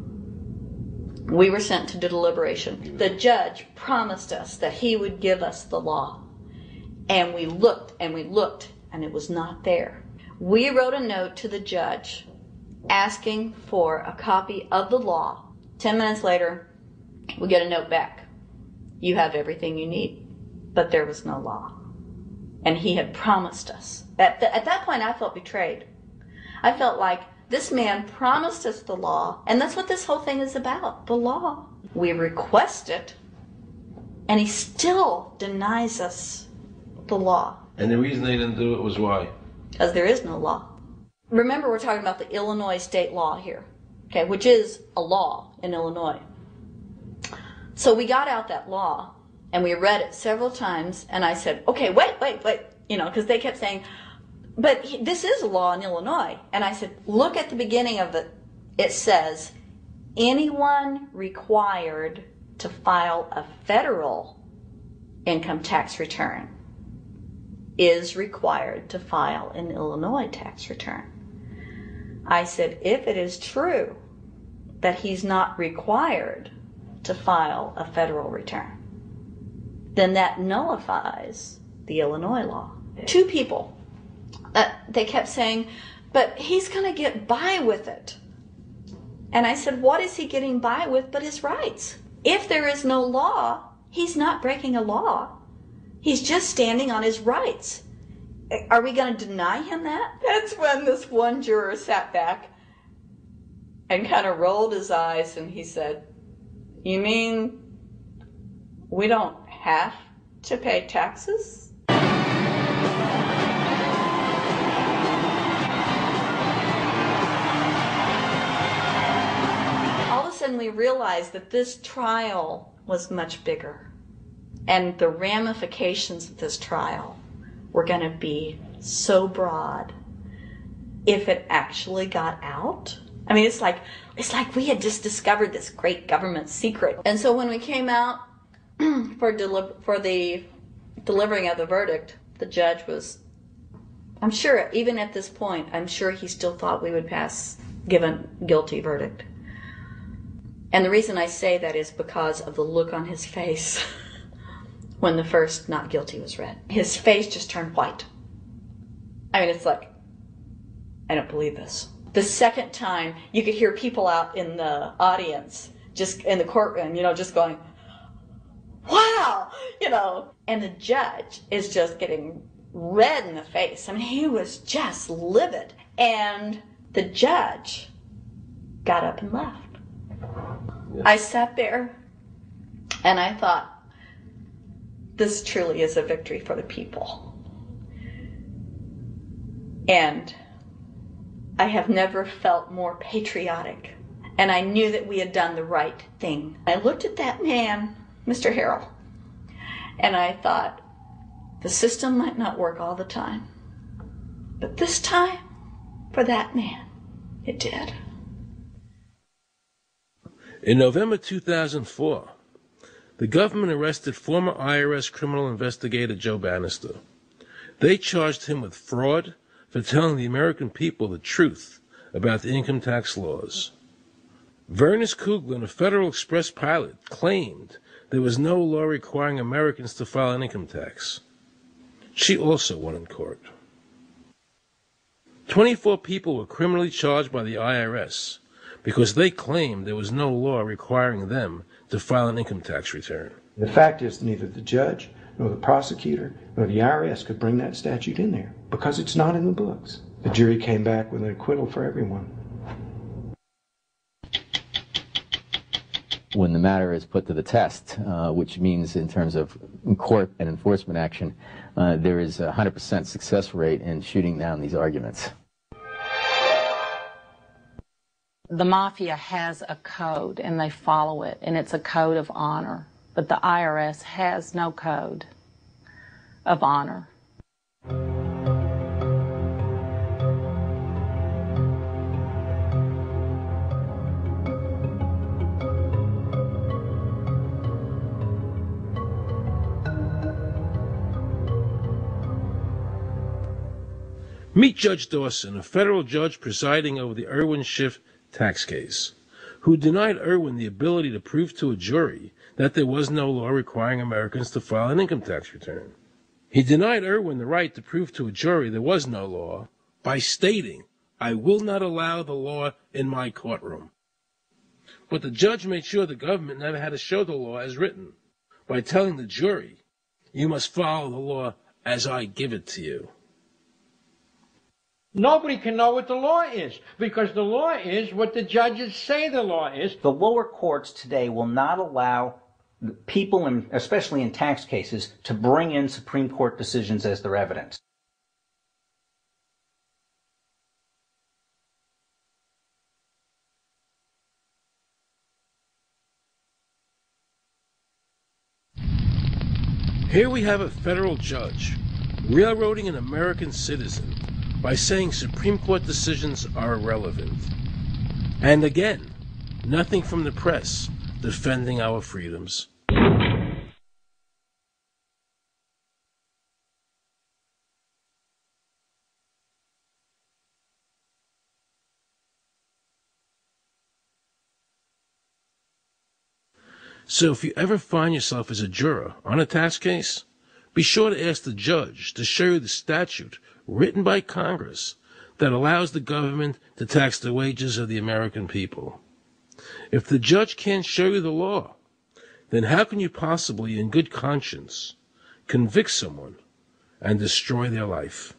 We were sent to deliberation. The judge promised us that he would give us the law. And we looked and we looked and it was not there. We wrote a note to the judge asking for a copy of the law. Ten minutes later, we get a note back. You have everything you need. But there was no law. And he had promised us. At, the, at that point, I felt betrayed. I felt like this man promised us the law, and that's what this whole thing is about, the law. We request it, and he still denies us the law. And the reason they didn't do it was why? Because there is no law. Remember, we're talking about the Illinois state law here, okay, which is a law in Illinois. So we got out that law, and we read it several times, and I said, okay, wait, wait, wait, you know, because they kept saying, but he, this is a law in Illinois. And I said, look at the beginning of it. It says, anyone required to file a federal income tax return is required to file an Illinois tax return. I said, if it is true that he's not required to file a federal return, then that nullifies the Illinois law. Two people, uh, they kept saying, but he's going to get by with it. And I said, what is he getting by with but his rights? If there is no law, he's not breaking a law. He's just standing on his rights. Are we going to deny him that? That's when this one juror sat back and kind of rolled his eyes and he said, you mean we don't have to pay taxes? All of a sudden we realized that this trial was much bigger. And the ramifications of this trial were going to be so broad if it actually got out. I mean, it's like it's like we had just discovered this great government secret. And so when we came out for deli- for the delivering of the verdict, the judge was, I'm sure, even at this point, I'm sure he still thought we would pass, give a guilty verdict. And the reason I say that is because of the look on his face when the first not guilty was read. His face just turned white. I mean, it's like, I don't believe this. The second time, you could hear people out in the audience, just in the courtroom, you know, just going, wow, you know, and the judge is just getting red in the face. I mean, he was just livid. And the judge got up and left. Yes. I sat there and I thought, this truly is a victory for the people. And I have never felt more patriotic. And I knew that we had done the right thing. I looked at that man, Mister Harrell, and I thought, the system might not work all the time, but this time, for that man, it did. In November two thousand four, the government arrested former I R S criminal investigator Joe Bannister. They charged him with fraud for telling the American people the truth about the income tax laws. Vernice Kuglin, a Federal Express pilot, claimed there was no law requiring Americans to file an income tax. She also won in court. twenty-four people were criminally charged by the I R S because they claimed there was no law requiring them to file an income tax return. The fact is, neither the judge, nor the prosecutor, nor the I R S could bring that statute in there because it's not in the books. The jury came back with an acquittal for everyone. When the matter is put to the test, uh, which means in terms of court and enforcement action, uh, there is a one hundred percent success rate in shooting down these arguments. The mafia has a code and they follow it, and it's a code of honor. But the I R S has no code of honor. Meet Judge Dawson, a federal judge presiding over the Irwin Schiff tax case, who denied Irwin the ability to prove to a jury that there was no law requiring Americans to file an income tax return. He denied Irwin the right to prove to a jury there was no law by stating, "I will not allow the law in my courtroom." But the judge made sure the government never had to show the law as written by telling the jury, "You must follow the law as I give it to you." Nobody can know what the law is, because the law is what the judges say the law is. The lower courts today will not allow people, in, especially in tax cases, to bring in Supreme Court decisions as their evidence. Here we have a federal judge railroading an American citizen by saying Supreme Court decisions are irrelevant. And again, nothing from the press defending our freedoms. So if you ever find yourself as a juror on a tax case, be sure to ask the judge to show you the statute written by Congress that allows the government to tax the wages of the American people. If the judge can't show you the law, then how can you possibly, in good conscience, convict someone and destroy their life?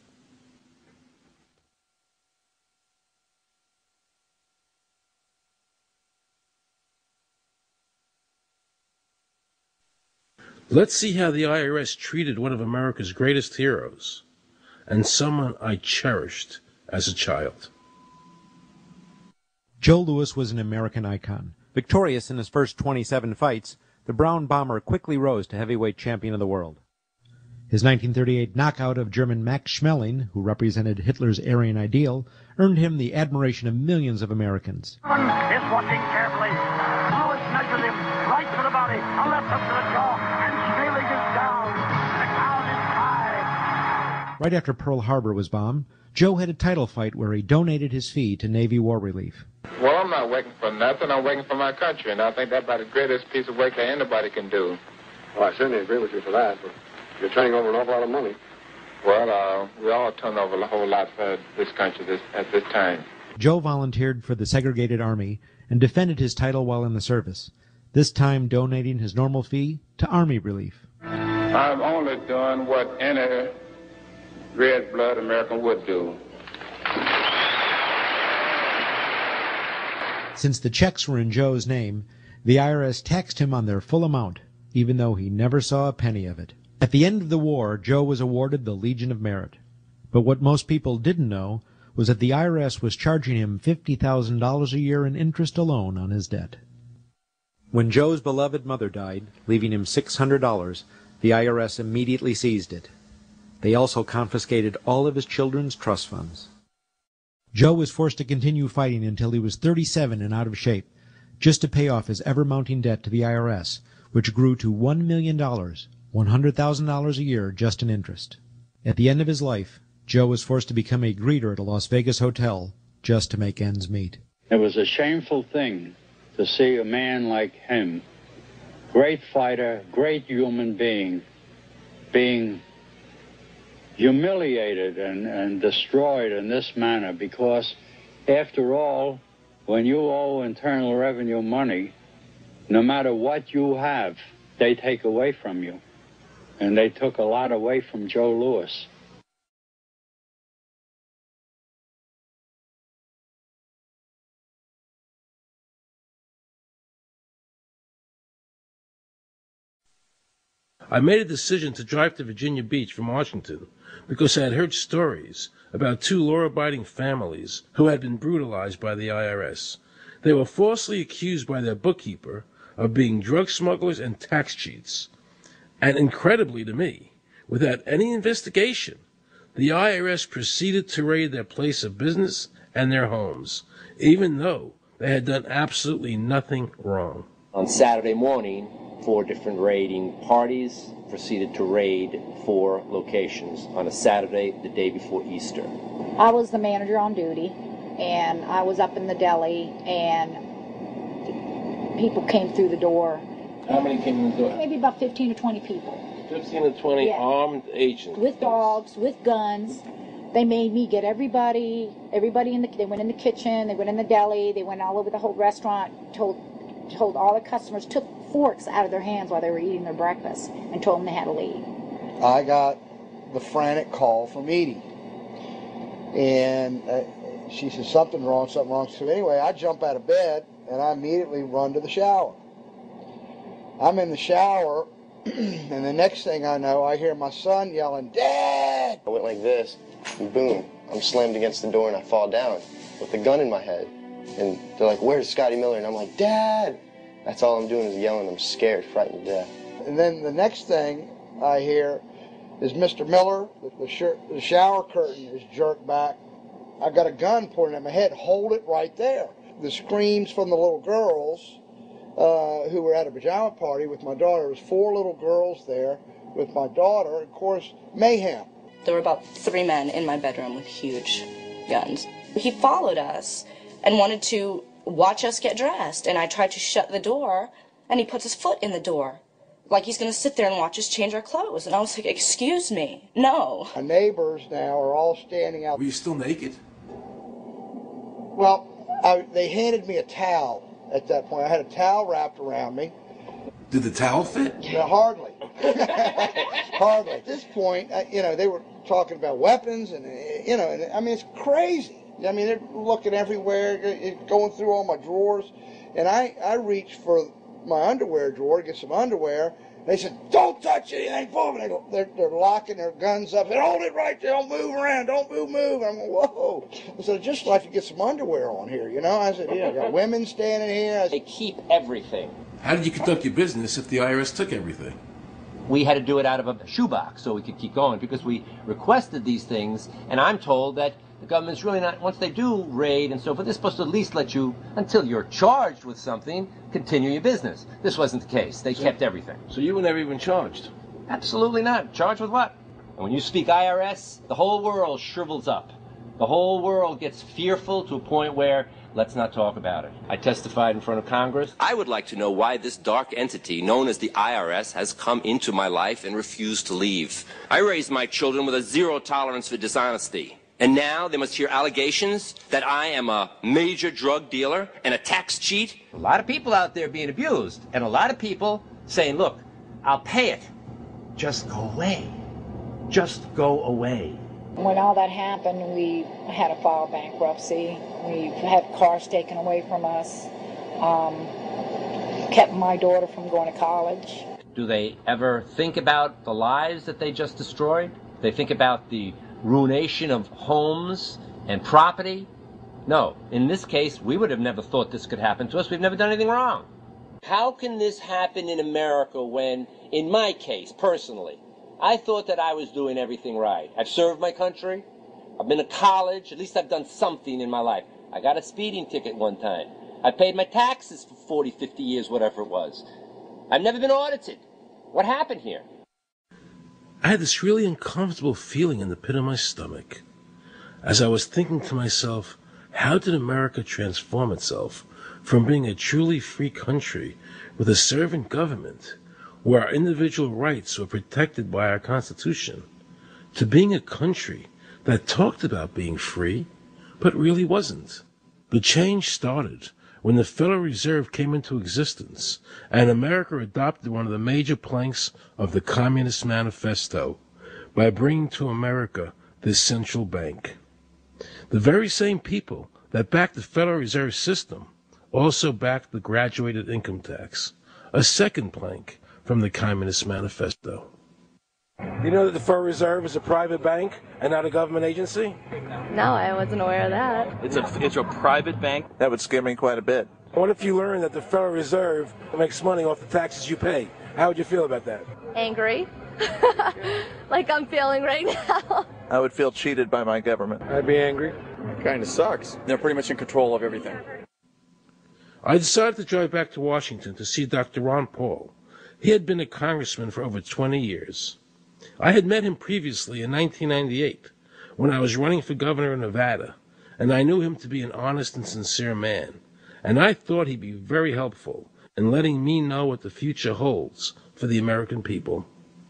Let's see how the I R S treated one of America's greatest heroes, and someone I cherished as a child. Joe Louis was an American icon. Victorious in his first twenty-seven fights, the Brown Bomber quickly rose to heavyweight champion of the world. His nineteen thirty-eight knockout of German Max Schmeling, who represented Hitler's Aryan ideal, earned him the admiration of millions of Americans. Is watching carefully. Louis measures him right to the body, a left up to the jaw, and Schmeling is down. The count is high. Right after Pearl Harbor was bombed, Joe had a title fight where he donated his fee to Navy War Relief. Well, I'm not working for nothing. I'm working for my country, and I think that's about the greatest piece of work that anybody can do. Well, I certainly agree with you for that, but you're turning over an awful lot of money. Well, uh, we all turn over a whole lot for this country this, at this time. Joe volunteered for the segregated army and defended his title while in the service, this time donating his normal fee to Army relief. I'm only doing what any red blood American would do. Since the checks were in Joe's name, the I R S taxed him on their full amount, even though he never saw a penny of it. At the end of the war, Joe was awarded the Legion of Merit. But what most people didn't know was that the I R S was charging him fifty thousand dollars a year in interest alone on his debt. When Joe's beloved mother died, leaving him six hundred dollars, the I R S immediately seized it. They also confiscated all of his children's trust funds. Joe was forced to continue fighting until he was thirty-seven and out of shape, just to pay off his ever-mounting debt to the I R S, which grew to one million dollars, one hundred thousand dollars a year just in interest. At the end of his life, Joe was forced to become a greeter at a Las Vegas hotel just to make ends meet. It was a shameful thing to see a man like him, great fighter, great human being, being humiliated and, and destroyed in this manner, because after all, when you owe Internal Revenue money, no matter what you have, they take away from you. And they took a lot away from Joe Louis. I made a decision to drive to Virginia Beach from Washington because I had heard stories about two law-abiding families who had been brutalized by the I R S. They were falsely accused by their bookkeeper of being drug smugglers and tax cheats. And incredibly to me, without any investigation, the I R S proceeded to raid their place of business and their homes, even though they had done absolutely nothing wrong. On Saturday morning, four different raiding parties proceeded to raid four locations on a Saturday, the day before Easter. I was the manager on duty, and I was up in the deli, and people came through the door. How many came in the door? Maybe about fifteen or twenty people. fifteen to twenty Yeah. armed agents. With dogs, with guns. They made me get everybody, everybody in the, they went in the kitchen, they went in the deli, they went all over the whole restaurant, told, told all the customers, took forks out of their hands while they were eating their breakfast, and told them they had to leave. I got the frantic call from Edie, and uh, she said something wrong, something wrong. So anyway, I jump out of bed and I immediately run to the shower. I'm in the shower, and the next thing I know, I hear my son yelling, "Dad!" I went like this, and boom, I'm slammed against the door and I fall down with a gun in my head. And they're like, "Where's Scotty Miller?" And I'm like, "Dad!" That's all I'm doing is yelling. I'm scared, frightened to death. And then the next thing I hear is Mister Miller, the, sh the shower curtain is jerked back. I got a gun pointed at my head. Hold it right there. The screams from the little girls uh, who were at a pajama party with my daughter. There was four little girls there with my daughter. Of course, mayhem. There were about three men in my bedroom with huge guns. He followed us and wanted to watch us get dressed, and I tried to shut the door, and he puts his foot in the door, like he's going to sit there and watch us change our clothes. And I was like, "Excuse me, no." My neighbors now are all standing out. Were you still naked? Well, I, they handed me a towel at that point. I had a towel wrapped around me. Did the towel fit? No, hardly. Hardly. At this point, uh, you know, they were talking about weapons, and, uh, you know, and, I mean, it's crazy. I mean, they're looking everywhere, going through all my drawers. And I, I reached for my underwear drawer to get some underwear. They said, "Don't touch anything." They're, they're locking their guns up. They said, "Hold it right there. Don't move around. Don't move, move." I'm like, whoa. I said, "I'd just like to get some underwear on here, you know?" I said, "Yeah, I got women standing here." I said, They keep everything. How did you conduct your business if the I R S took everything? We had to do it out of a shoebox so we could keep going because we requested these things, and I'm told that the government's really not, once they do raid and so forth, they're supposed to at least let you, until you're charged with something, continue your business. This wasn't the case. They So- kept everything. So you were never even charged? Absolutely not. Charged with what? And when you speak I R S, the whole world shrivels up. The whole world gets fearful to a point where let's not talk about it. I testified in front of Congress. I would like to know why this dark entity known as the I R S has come into my life and refused to leave. I raised my children with a zero tolerance for dishonesty. And now they must hear allegations that I am a major drug dealer and a tax cheat? A lot of people out there being abused, and a lot of people saying, look, I'll pay it. Just go away. Just go away. When all that happened, we had to file bankruptcy. We had cars taken away from us. Um, kept my daughter from going to college. Do they ever think about the lives that they just destroyed? They think about the ruination of homes and property? No. In this case, we would have never thought this could happen to us. We've never done anything wrong. How can this happen in America when, in my case, personally, I thought that I was doing everything right? I've served my country. I've been to college. At least I've done something in my life. I got a speeding ticket one time. I paid my taxes for forty, fifty years, whatever it was. I've never been audited. What happened here? I had this really uncomfortable feeling in the pit of my stomach as I was thinking to myself, how did America transform itself from being a truly free country with a servant government where our individual rights were protected by our Constitution to being a country that talked about being free but really wasn't? The change started when the Federal Reserve came into existence and America adopted one of the major planks of the Communist Manifesto by bringing to America this central bank. The very same people that backed the Federal Reserve System also backed the graduated income tax, a second plank from the Communist Manifesto. You know that the Federal Reserve is a private bank and not a government agency? No, I wasn't aware of that. It's a, it's a private bank? That would scare me quite a bit. What if you learned that the Federal Reserve makes money off the taxes you pay? How would you feel about that? Angry. Like I'm feeling right now. I would feel cheated by my government. I'd be angry. It kind of sucks. They're pretty much in control of everything. I decided to drive back to Washington to see Doctor Ron Paul. He had been a congressman for over twenty years. I had met him previously in nineteen ninety-eight when I was running for governor of Nevada, and I knew him to be an honest and sincere man, and I thought he'd be very helpful in letting me know what the future holds for the American people.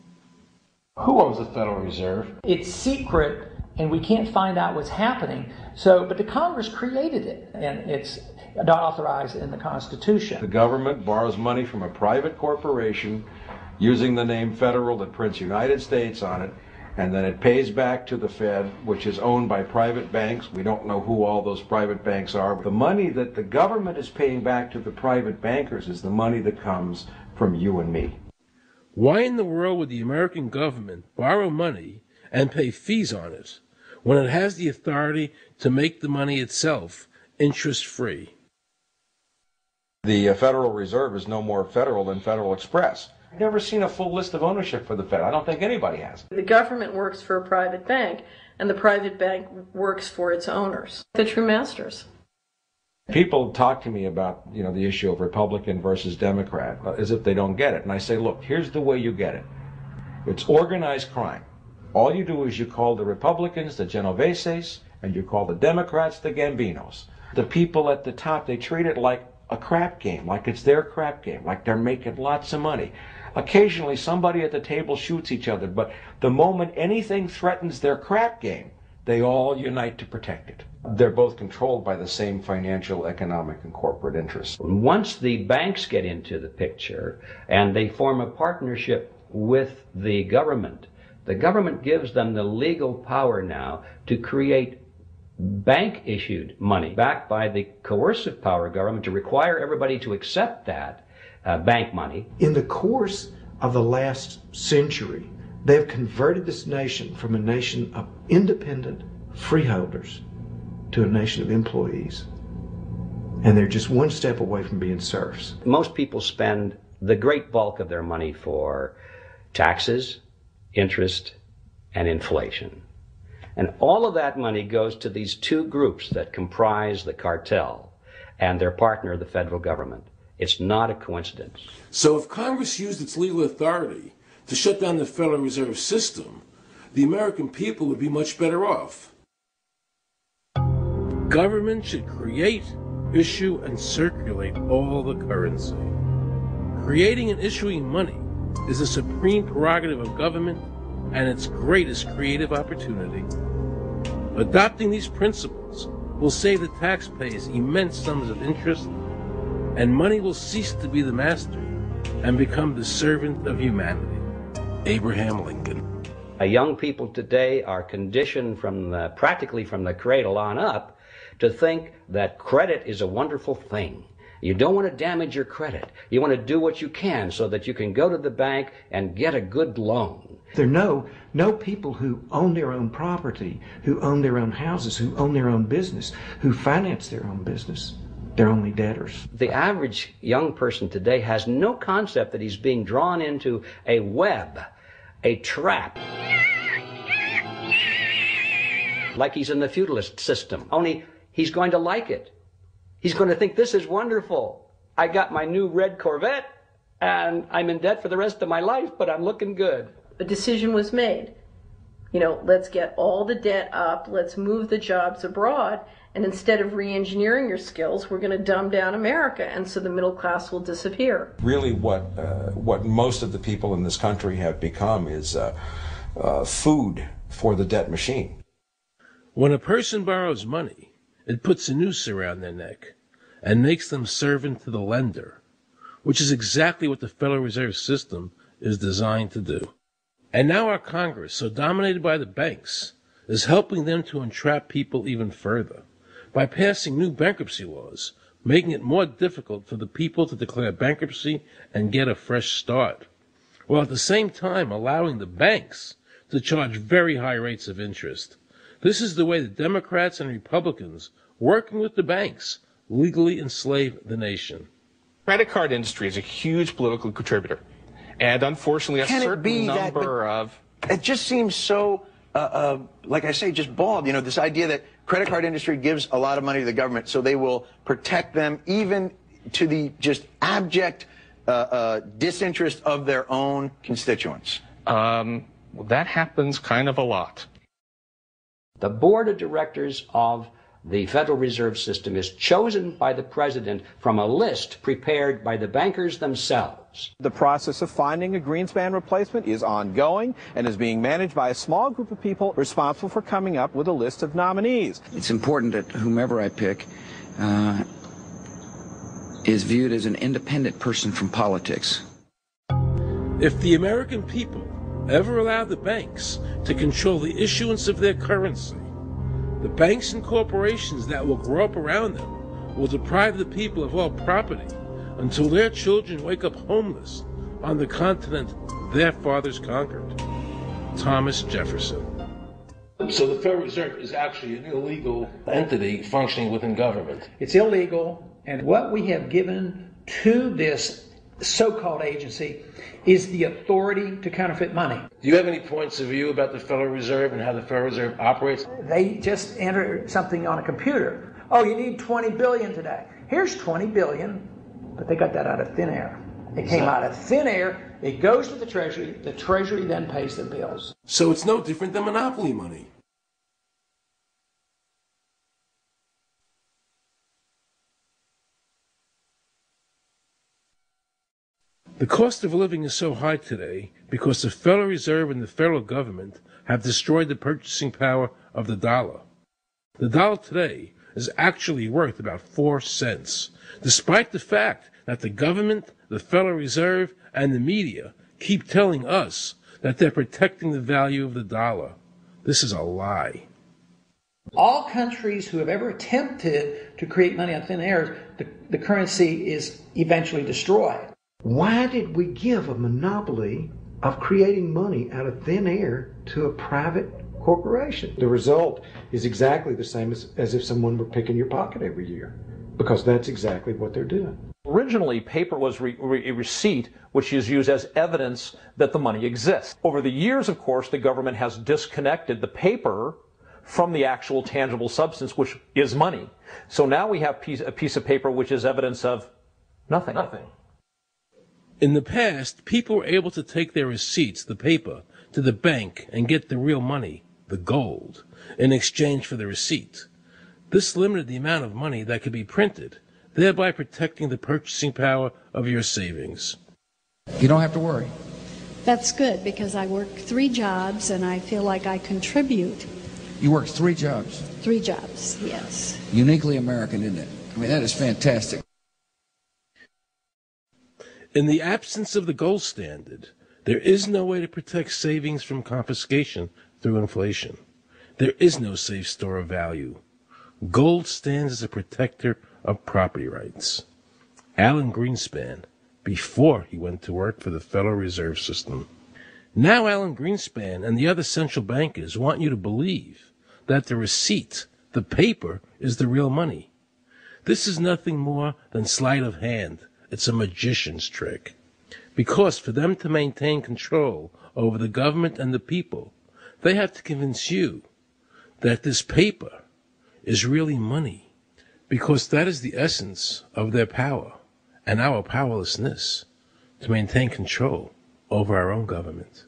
Who owns the Federal Reserve? It's secret, and we can't find out what's happening. So, but the Congress created it, and it's not authorized in the Constitution. The government borrows money from a private corporation using the name Federal that prints United States on it, and then it pays back to the Fed, which is owned by private banks. We don't know who all those private banks are. The money that the government is paying back to the private bankers is the money that comes from you and me. Why in the world would the American government borrow money and pay fees on it when it has the authority to make the money itself interest-free? The uh, Federal Reserve is no more federal than Federal Express. I've never seen a full list of ownership for the Fed. I don't think anybody has. The government works for a private bank, and the private bank works for its owners, the true masters. People talk to me about, you know, the issue of Republican versus Democrat, as if they don't get it. And I say, look, here's the way you get it. It's organized crime. All you do is you call the Republicans the Genoveses, and you call the Democrats the Gambinos. The people at the top, they treat it like a crap game, like it's their crap game, like they're making lots of money. Occasionally somebody at the table shoots each other, but the moment anything threatens their crap game, they all unite to protect it. They're both controlled by the same financial, economic, and corporate interests. Once the banks get into the picture and they form a partnership with the government, the government gives them the legal power now to create bank-issued money backed by the coercive power of government to require everybody to accept that uh, bank money. In the course of the last century, they have converted this nation from a nation of independent freeholders to a nation of employees. And they're just one step away from being serfs. Most people spend the great bulk of their money for taxes, interest, and inflation. And all of that money goes to these two groups that comprise the cartel and their partner, the federal government. It's not a coincidence. So if Congress used its legal authority to shut down the Federal Reserve System, the American people would be much better off. Government should create issue and circulate all the currency. Creating and issuing money is a supreme prerogative of government and its greatest creative opportunity. Adopting these principles will save the taxpayers immense sums of interest, and money will cease to be the master and become the servant of humanity. Abraham Lincoln. Uh, young people today are conditioned from the, practically from the cradle on up to think that credit is a wonderful thing. You don't want to damage your credit. You want to do what you can so that you can go to the bank and get a good loan. There are no, no people who own their own property, who own their own houses, who own their own business, who finance their own business. They're only debtors. The average young person today has no concept that he's being drawn into a web, a trap, like he's in the feudalist system, only he's going to like it. He's going to think this is wonderful. I got my new red Corvette and I'm in debt for the rest of my life, but I'm looking good. A decision was made. You know, let's get all the debt up, let's move the jobs abroad, and instead of re-engineering your skills, we're going to dumb down America, and so the middle class will disappear. Really what, uh, what most of the people in this country have become is uh, uh, food for the debt machine. When a person borrows money, it puts a noose around their neck and makes them servant to the lender, which is exactly what the Federal Reserve System is designed to do. And now our Congress, so dominated by the banks, is helping them to entrap people even further by passing new bankruptcy laws, making it more difficult for the people to declare bankruptcy and get a fresh start, while at the same time allowing the banks to charge very high rates of interest. This is the way the Democrats and Republicans, working with the banks, legally enslave the nation. Credit card industry is a huge political contributor. And unfortunately, a Can certain it be number that, of... It just seems so, uh, uh, like I say, just bald. You know, this idea that credit card industry gives a lot of money to the government, so they will protect them even to the just abject uh, uh, disinterest of their own constituents. Um, well, that happens kind of a lot. The board of directors of the Federal Reserve System is chosen by the president from a list prepared by the bankers themselves. The process of finding a Greenspan replacement is ongoing and is being managed by a small group of people responsible for coming up with a list of nominees. It's important that whomever I pick uh, is viewed as an independent person from politics. If the American people ever allow the banks to control the issuance of their currency, the banks and corporations that will grow up around them will deprive the people of all property until their children wake up homeless on the continent their fathers conquered. Thomas Jefferson. So the Federal Reserve is actually an illegal entity functioning within government. It's illegal, and what we have given to this so-called agency is the authority to counterfeit money. Do you have any points of view about the Federal Reserve and how the Federal Reserve operates? They just enter something on a computer. Oh, you need twenty billion today. Here's twenty billion, but they got that out of thin air. It came out of thin air. It goes to the Treasury. The Treasury then pays the bills. So it's no different than monopoly money. The cost of living is so high today because the Federal Reserve and the federal government have destroyed the purchasing power of the dollar. The dollar today is actually worth about four cents, despite the fact that the government, the Federal Reserve, and the media keep telling us that they're protecting the value of the dollar. This is a lie. All countries who have ever attempted to create money on thin air, the, the currency is eventually destroyed. Why did we give a monopoly of creating money out of thin air to a private corporation? The result is exactly the same as, as if someone were picking your pocket every year, because that's exactly what they're doing. Originally, paper was re- re- a receipt which is used as evidence that the money exists. Over the years, of course, the government has disconnected the paper from the actual tangible substance, which is money. So now we have piece, a piece of paper which is evidence of nothing. Nothing. In the past, people were able to take their receipts, the paper, to the bank and get the real money, the gold, in exchange for the receipt. This limited the amount of money that could be printed, thereby protecting the purchasing power of your savings. You don't have to worry. That's good because I work three jobs and I feel like I contribute. You work three jobs. Three jobs, yes. Uniquely American, isn't it? I mean, that is fantastic. In the absence of the gold standard, there is no way to protect savings from confiscation through inflation. There is no safe store of value. Gold stands as a protector of property rights. Alan Greenspan, before he went to work for the Federal Reserve System. Now Alan Greenspan and the other central bankers want you to believe that the receipt, the paper, is the real money. This is nothing more than sleight of hand. It's a magician's trick. Because for them to maintain control over the government and the people, they have to convince you that this paper is really money. Because that is the essence of their power and our powerlessness to maintain control over our own government.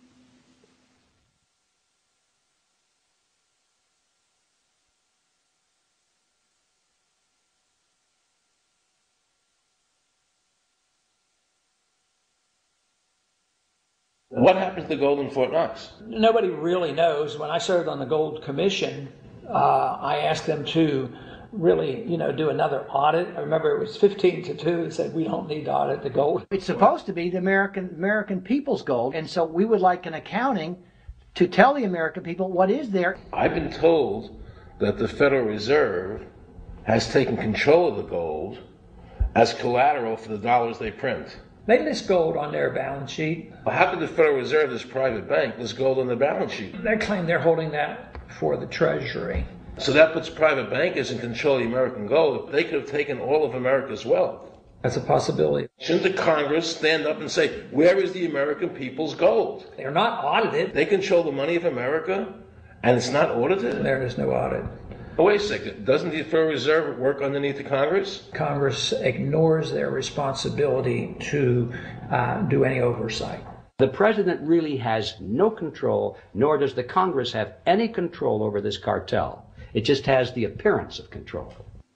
What happened to the gold in Fort Knox? Nobody really knows. When I served on the Gold Commission, uh, I asked them to really, you know, do another audit. I remember it was fifteen to two. They said, we don't need to audit the gold. It's supposed to be the American American people's gold, and so we would like an accounting to tell the American people what is there. I've been told that the Federal Reserve has taken control of the gold as collateral for the dollars they print. They list gold on their balance sheet. How could the Federal Reserve, this private bank, list gold on their balance sheet? They claim they're holding that for the Treasury. So that puts private bankers in control of the American gold. They could have taken all of America's wealth. That's a possibility. Shouldn't the Congress stand up and say, where is the American people's gold? They're not audited. They control the money of America, and it's not audited? There is no audit. Oh, wait a second. Doesn't the Federal Reserve work underneath the Congress? Congress ignores their responsibility to uh, do any oversight. The president really has no control, nor does the Congress have any control over this cartel. It just has the appearance of control.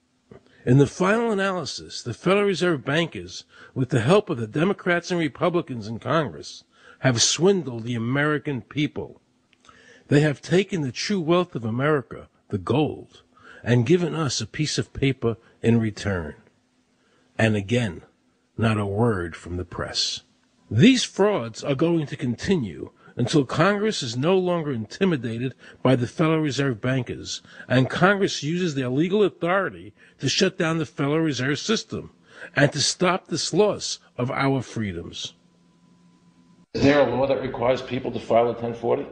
In the final analysis, the Federal Reserve bankers, with the help of the Democrats and Republicans in Congress, have swindled the American people. They have taken the true wealth of America, the gold, and given us a piece of paper in return. And again, not a word from the press. These frauds are going to continue until Congress is no longer intimidated by the Federal Reserve bankers, and Congress uses their legal authority to shut down the Federal Reserve System and to stop this loss of our freedoms. Is there a law that requires people to file a ten forty?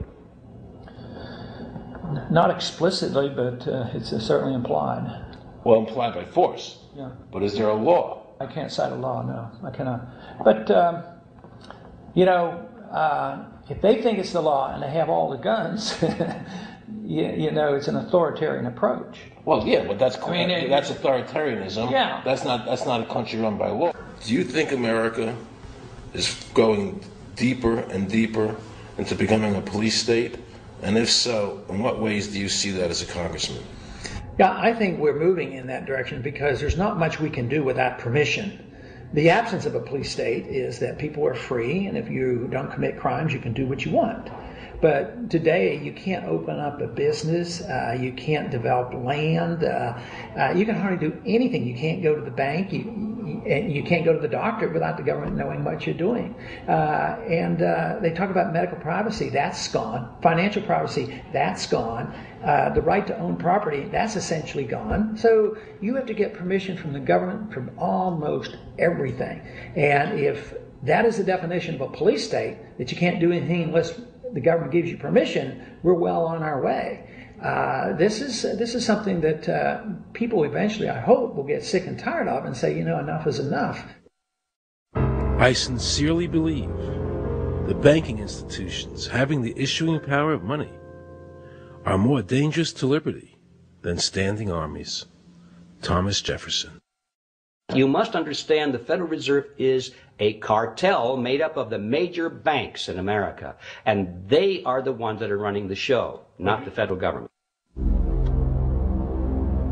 Not explicitly, but uh, it's uh, certainly implied. Well, implied by force. Yeah. But is there a law? I can't cite a law, no. I cannot. But, um, you know, uh, if they think it's the law and they have all the guns, you, you know, it's an authoritarian approach. Well, yeah, but that's I mean, it, that's authoritarianism. Yeah. That's not that's not a country run by law. Do you think America is going deeper and deeper into becoming a police state? And if so, in what ways do you see that as a congressman? Yeah, I think we're moving in that direction because there's not much we can do without permission. The absence of a police state is that people are free, and if you don't commit crimes, you can do what you want. But today, you can't open up a business, uh, you can't develop land, uh, uh, you can hardly do anything. You can't go to the bank, you, you, you can't go to the doctor without the government knowing what you're doing. Uh, and uh, they talk about medical privacy, that's gone. Financial privacy, that's gone. Uh, the right to own property, that's essentially gone. So you have to get permission from the government from almost everything. And if that is the definition of a police state, that you can't do anything unless the government gives you permission, we're well on our way. Uh, this is this is something that uh, people eventually, I hope, will get sick and tired of and say, you know, enough is enough. I sincerely believe the banking institutions having the issuing power of money are more dangerous to liberty than standing armies. Thomas Jefferson. You must understand the Federal Reserve is a cartel made up of the major banks in America, and they are the ones that are running the show, not the federal government.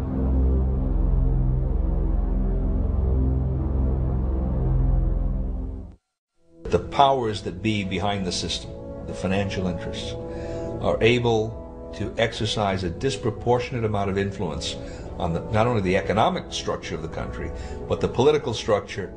the powers that be behind the system, the financial interests, are able to exercise a disproportionate amount of influence on the, not only the economic structure of the country, but the political structure.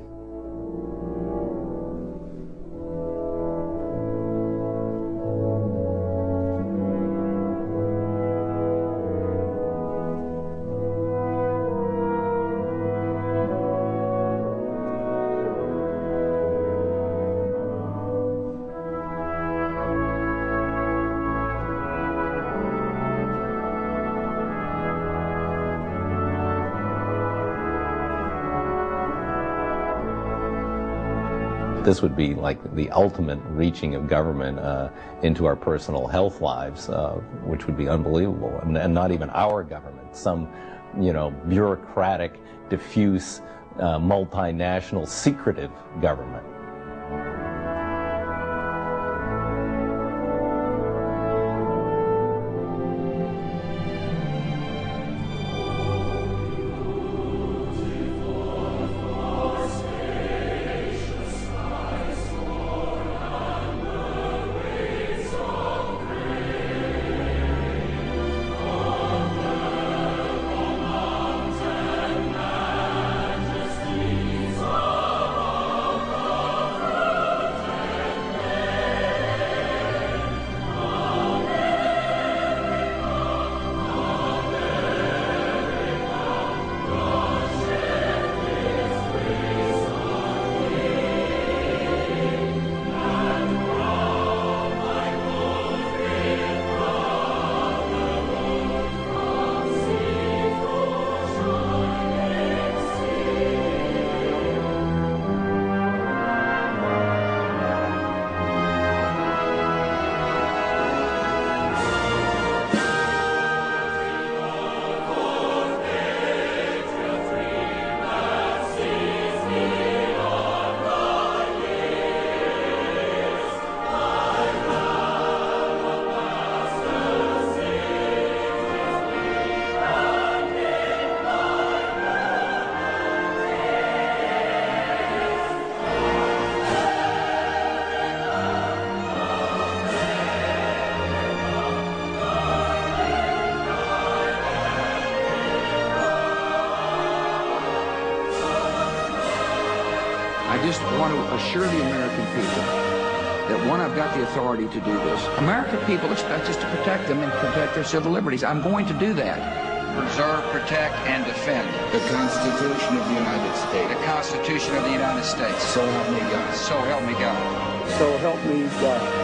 This would be like the ultimate reaching of government uh, into our personal health lives, uh, which would be unbelievable. And, and not even our government, some, you know, bureaucratic, diffuse, uh, multinational, secretive government. I just want to assure the American people that, one, I've got the authority to do this. American people expect us to protect them and protect their civil liberties. I'm going to do that. Preserve, protect, and defend the Constitution of the United States. The Constitution of the United States. So help me God. So help me God. So help me God.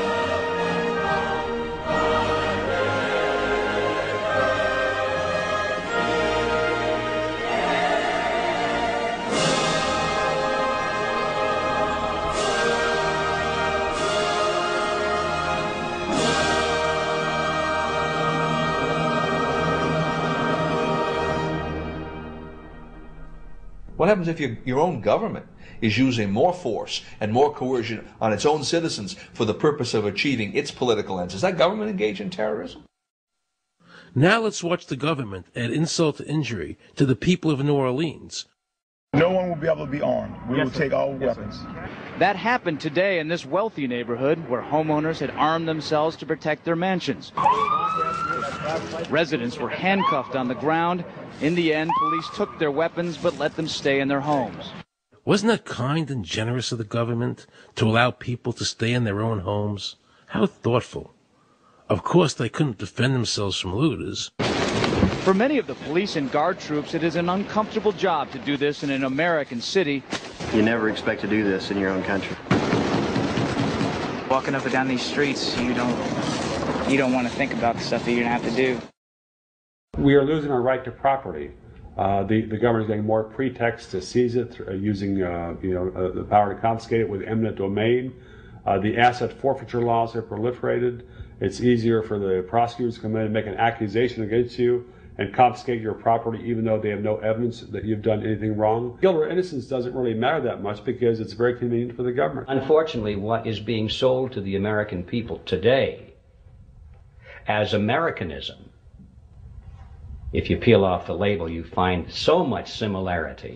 What happens if your, your own government is using more force and more coercion on its own citizens for the purpose of achieving its political ends? Is that government engaged in terrorism? Now let's watch the government add insult to injury to the people of New Orleans. No one will be able to be armed. We yes, will sir. take all yes, weapons. Sir. That happened today in this wealthy neighborhood where homeowners had armed themselves to protect their mansions. Residents were handcuffed on the ground. In the end, police took their weapons but let them stay in their homes. Wasn't that kind and generous of the government to allow people to stay in their own homes? How thoughtful. Of course, they couldn't defend themselves from looters. For many of the police and guard troops, it is an uncomfortable job to do this in an American city. You never expect to do this in your own country. Walking up and down these streets, you don't, you don't want to think about the stuff that you're going to have to do. We are losing our right to property. Uh, the, the government is getting more pretexts to seize it, uh, using uh, you know, uh, the power to confiscate it with eminent domain. Uh, the asset forfeiture laws have proliferated. It's easier for the prosecutors to come in and make an accusation against you and confiscate your property even though they have no evidence that you've done anything wrong. Guilt or innocence doesn't really matter that much because it's very convenient for the government. Unfortunately, what is being sold to the American people today as Americanism, if you peel off the label, you find so much similarity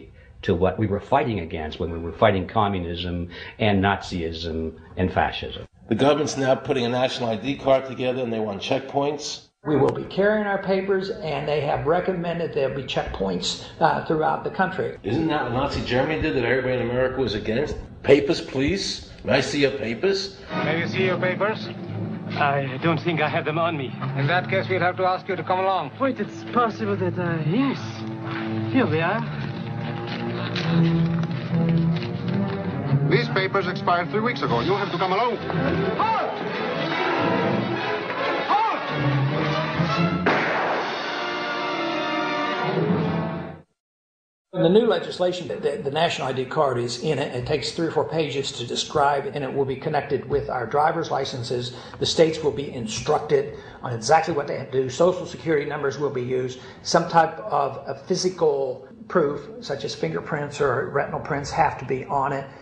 to what we were fighting against when we were fighting communism and Nazism and fascism. The government's now putting a national I D card together and they want checkpoints. We will be carrying our papers, and they have recommended there'll be checkpoints uh, throughout the country. Isn't that what Nazi Germany did that everybody in America was against? Papers, please. May I see your papers? May we see your papers? I don't think I have them on me. In that case, we'll have to ask you to come along. Wait, it's possible that, uh, yes. Here we are. These papers expired three weeks ago. You'll have to come along. Halt! In the new legislation, the, the national I D card is in it. It takes three or four pages to describe, and it will be connected with our driver's licenses. The states will be instructed on exactly what they have to do. Social security numbers will be used. Some type of a physical proof, such as fingerprints or retinal prints, have to be on it.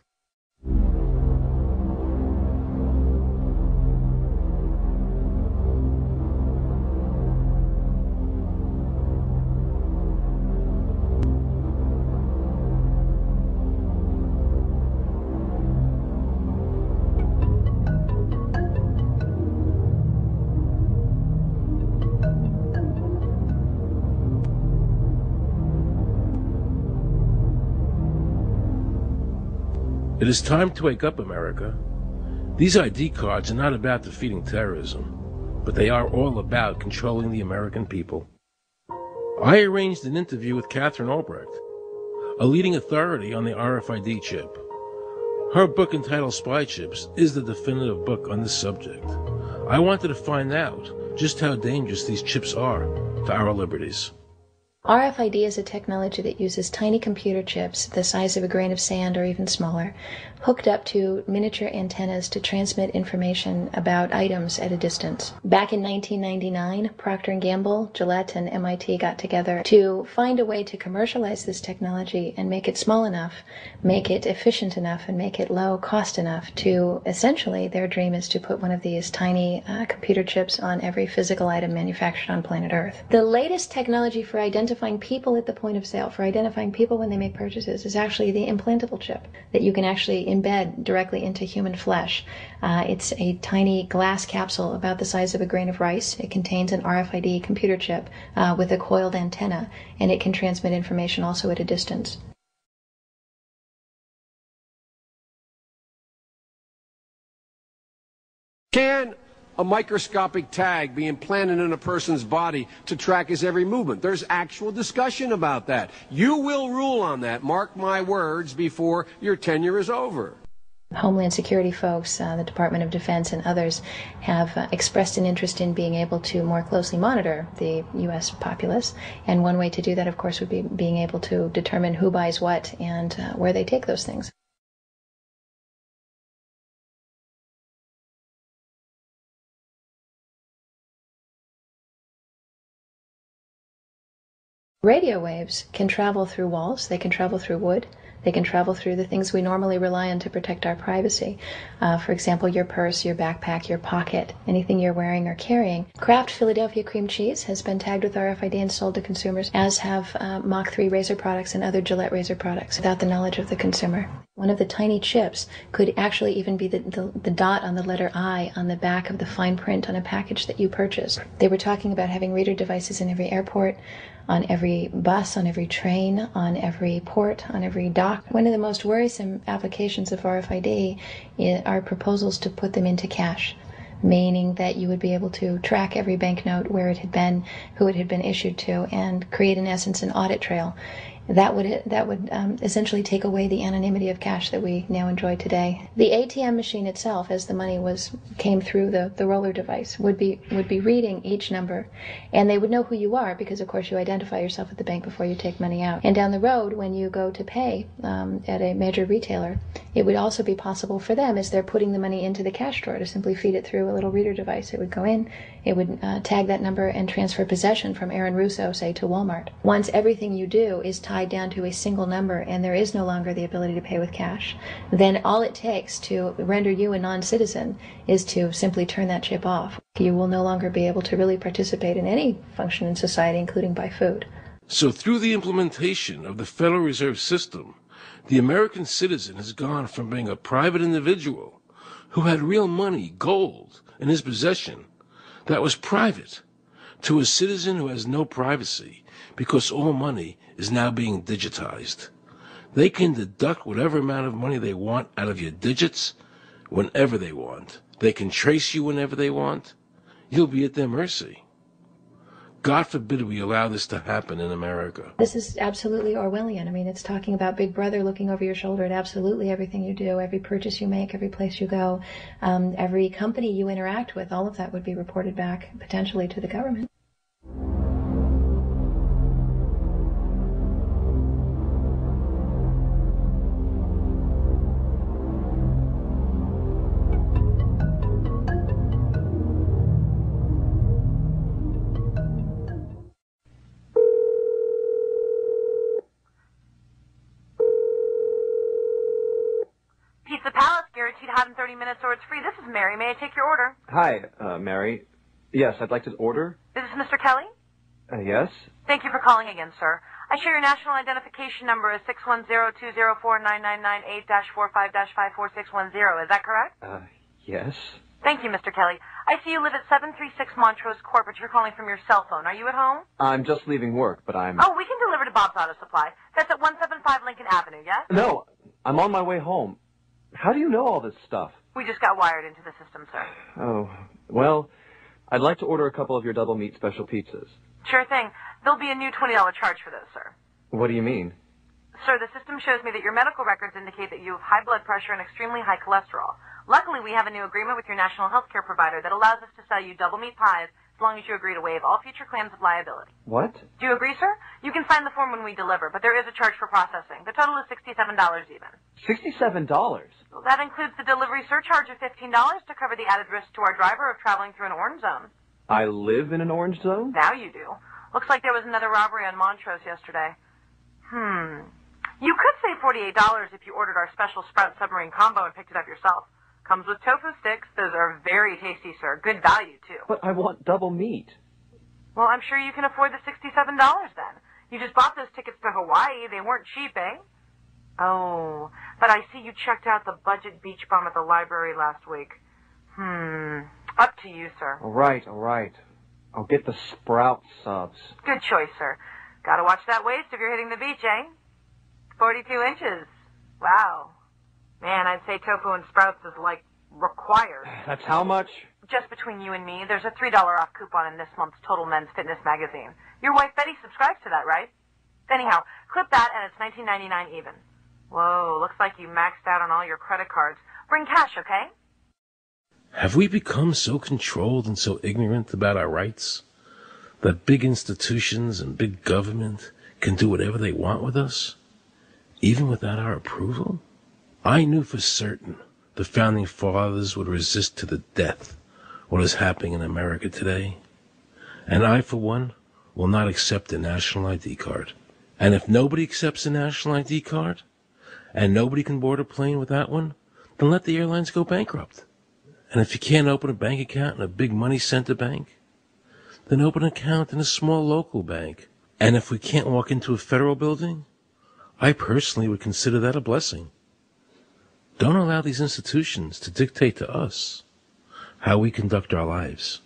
It is time to wake up, America. These I D cards are not about defeating terrorism, but they are all about controlling the American people. I arranged an interview with Catherine Albrecht, a leading authority on the R F I D chip. Her book entitled Spy Chips is the definitive book on this subject. I wanted to find out just how dangerous these chips are to our liberties. R F I D is a technology that uses tiny computer chips the size of a grain of sand or even smaller, hooked up to miniature antennas to transmit information about items at a distance. Back in nineteen ninety-nine, Procter and Gamble, Gillette, and M I T got together to find a way to commercialize this technology and make it small enough, make it efficient enough, and make it low cost enough to, essentially, their dream is to put one of these tiny uh, computer chips on every physical item manufactured on planet Earth. The latest technology for identifying identifying people at the point of sale, for identifying people when they make purchases, is actually the implantable chip that you can actually embed directly into human flesh. Uh, it's a tiny glass capsule about the size of a grain of rice. It contains an R F I D computer chip uh, with a coiled antenna, and it can transmit information also at a distance. Can a microscopic tag be implanted in a person's body to track his every movement? There's actual discussion about that. You will rule on that, mark my words, before your tenure is over. Homeland Security folks, uh, the Department of Defense, and others have uh, expressed an interest in being able to more closely monitor the U S populace. And one way to do that, of course, would be being able to determine who buys what and uh, where they take those things. Radio waves can travel through walls, they can travel through wood, they can travel through the things we normally rely on to protect our privacy. Uh, for example, your purse, your backpack, your pocket, anything you're wearing or carrying. Kraft Philadelphia cream cheese has been tagged with R F I D and sold to consumers, as have uh, Mach three razor products and other Gillette razor products, without the knowledge of the consumer. One of the tiny chips could actually even be the, the, the dot on the letter I on the back of the fine print on a package that you purchase. They were talking about having reader devices in every airport, on every bus, on every train, on every port, on every dock. One of the most worrisome applications of R F I D are proposals to put them into cash, meaning that you would be able to track every banknote, where it had been, who it had been issued to, and create, in essence, an audit trail. That would that would um, essentially take away the anonymity of cash that we now enjoy today. The A T M machine itself, as the money was came through the, the roller device, would be would be reading each number, and they would know who you are because, of course, you identify yourself at the bank before you take money out. And down the road, when you go to pay um, at a major retailer, it would also be possible for them, as they're putting the money into the cash drawer, to simply feed it through a little reader device. It would go in, it would uh, tag that number and transfer possession from Aaron Russo, say, to Walmart. Once everything you do is tied down to a single number and there is no longer the ability to pay with cash, then all it takes to render you a non-citizen is to simply turn that chip off. You will no longer be able to really participate in any function in society, including buy food. So through the implementation of the Federal Reserve System, the American citizen has gone from being a private individual who had real money, gold, in his possession that was private, to a citizen who has no privacy because all money is now being digitized. They can deduct whatever amount of money they want out of your digits whenever they want. They can trace you whenever they want. You'll be at their mercy. God forbid we allow this to happen in America. This is absolutely Orwellian. I mean, it's talking about Big Brother looking over your shoulder at absolutely everything you do, every purchase you make, every place you go, um, every company you interact with. All of that would be reported back potentially to the government. Hot in thirty minutes or it's free. This is Mary. May I take your order? Hi, uh, Mary. Yes, I'd like to order. Is this Mister Kelly? Uh, yes? Thank you for calling again, sir. I show your national identification number as six one zero two zero four nine nine nine eight dash four five dash five four six one zero. Is that correct? Uh, yes. Thank you, Mister Kelly. I see you live at seven three six Montrose Court, but you're calling from your cell phone. Are you at home? I'm just leaving work, but I'm... Oh, we can deliver to Bob's Auto Supply. That's at one seven five Lincoln Avenue, yes? No, I'm on my way home. How do you know all this stuff? We just got wired into the system, sir. Oh, well, I'd like to order a couple of your double meat special pizzas. Sure thing. There'll be a new twenty dollar charge for those, sir. What do you mean? Sir, the system shows me that your medical records indicate that you have high blood pressure and extremely high cholesterol. Luckily, we have a new agreement with your national health care provider that allows us to sell you double meat pies as long as you agree to waive all future claims of liability. What? Do you agree, sir? You can sign the form when we deliver, but there is a charge for processing. The total is sixty-seven dollars even. sixty-seven dollars? Well, that includes the delivery surcharge of fifteen dollars to cover the added risk to our driver of traveling through an orange zone. I live in an orange zone? Now you do. Looks like there was another robbery on Montrose yesterday. Hmm. You could save forty-eight dollars if you ordered our special Sprout Submarine Combo and picked it up yourself. Comes with tofu sticks. Those are very tasty, sir. Good value, too. But I want double meat. Well, I'm sure you can afford the sixty-seven dollars then. You just bought those tickets to Hawaii. They weren't cheap, eh? Oh, but I see you checked out the budget beach bum at the library last week. Hmm. Up to you, sir. All right, all right. I'll get the Sprout subs. Good choice, sir. Gotta watch that waist if you're hitting the beach, eh? forty-two inches. Wow. Man, I'd say tofu and Sprouts is, like, required. That's how much? Just between you and me, there's a three dollar off coupon in this month's Total Men's Fitness magazine. Your wife Betty subscribes to that, right? Anyhow, clip that and it's nineteen ninety-nine even. Whoa, looks like you maxed out on all your credit cards. Bring cash, okay? Have we become so controlled and so ignorant about our rights that big institutions and big government can do whatever they want with us, even without our approval? I knew for certain the Founding Fathers would resist to the death what is happening in America today. And I, for one, will not accept a national I D card. And if nobody accepts a national I D card, and nobody can board a plane without one, then let the airlines go bankrupt. And if you can't open a bank account in a big money center bank, then open an account in a small local bank. And if we can't walk into a federal building, I personally would consider that a blessing. Don't allow these institutions to dictate to us how we conduct our lives.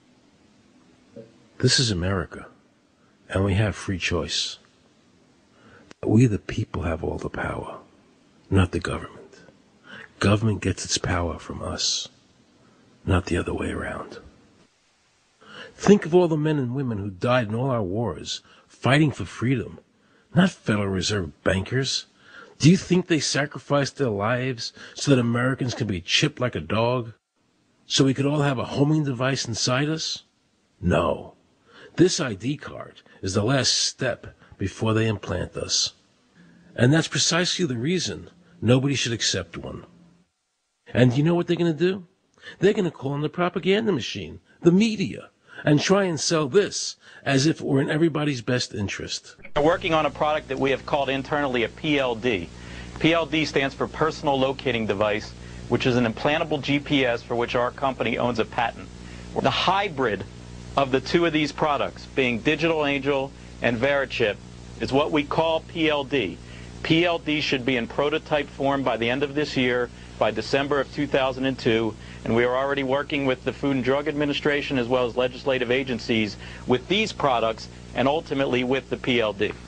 This is America, and we have free choice. We the people have all the power, not the government. Government gets its power from us, not the other way around. Think of all the men and women who died in all our wars, fighting for freedom, not Federal Reserve bankers. Do you think they sacrificed their lives so that Americans can be chipped like a dog? So we could all have a homing device inside us? No. This I D card is the last step before they implant us. And that's precisely the reason nobody should accept one. And you know what they're going to do? They're going to call on the propaganda machine, the media, and try and sell this as if it were in everybody's best interest. We're working on a product that we have called internally a P L D. P L D stands for Personal Locating Device, which is an implantable G P S for which our company owns a patent. The hybrid of the two of these products, being Digital Angel and Verichip is what we call P L D. P L D should be in prototype form by the end of this year, by December of two thousand two, and we are already working with the Food and Drug Administration as well as legislative agencies with these products and ultimately with the P L D.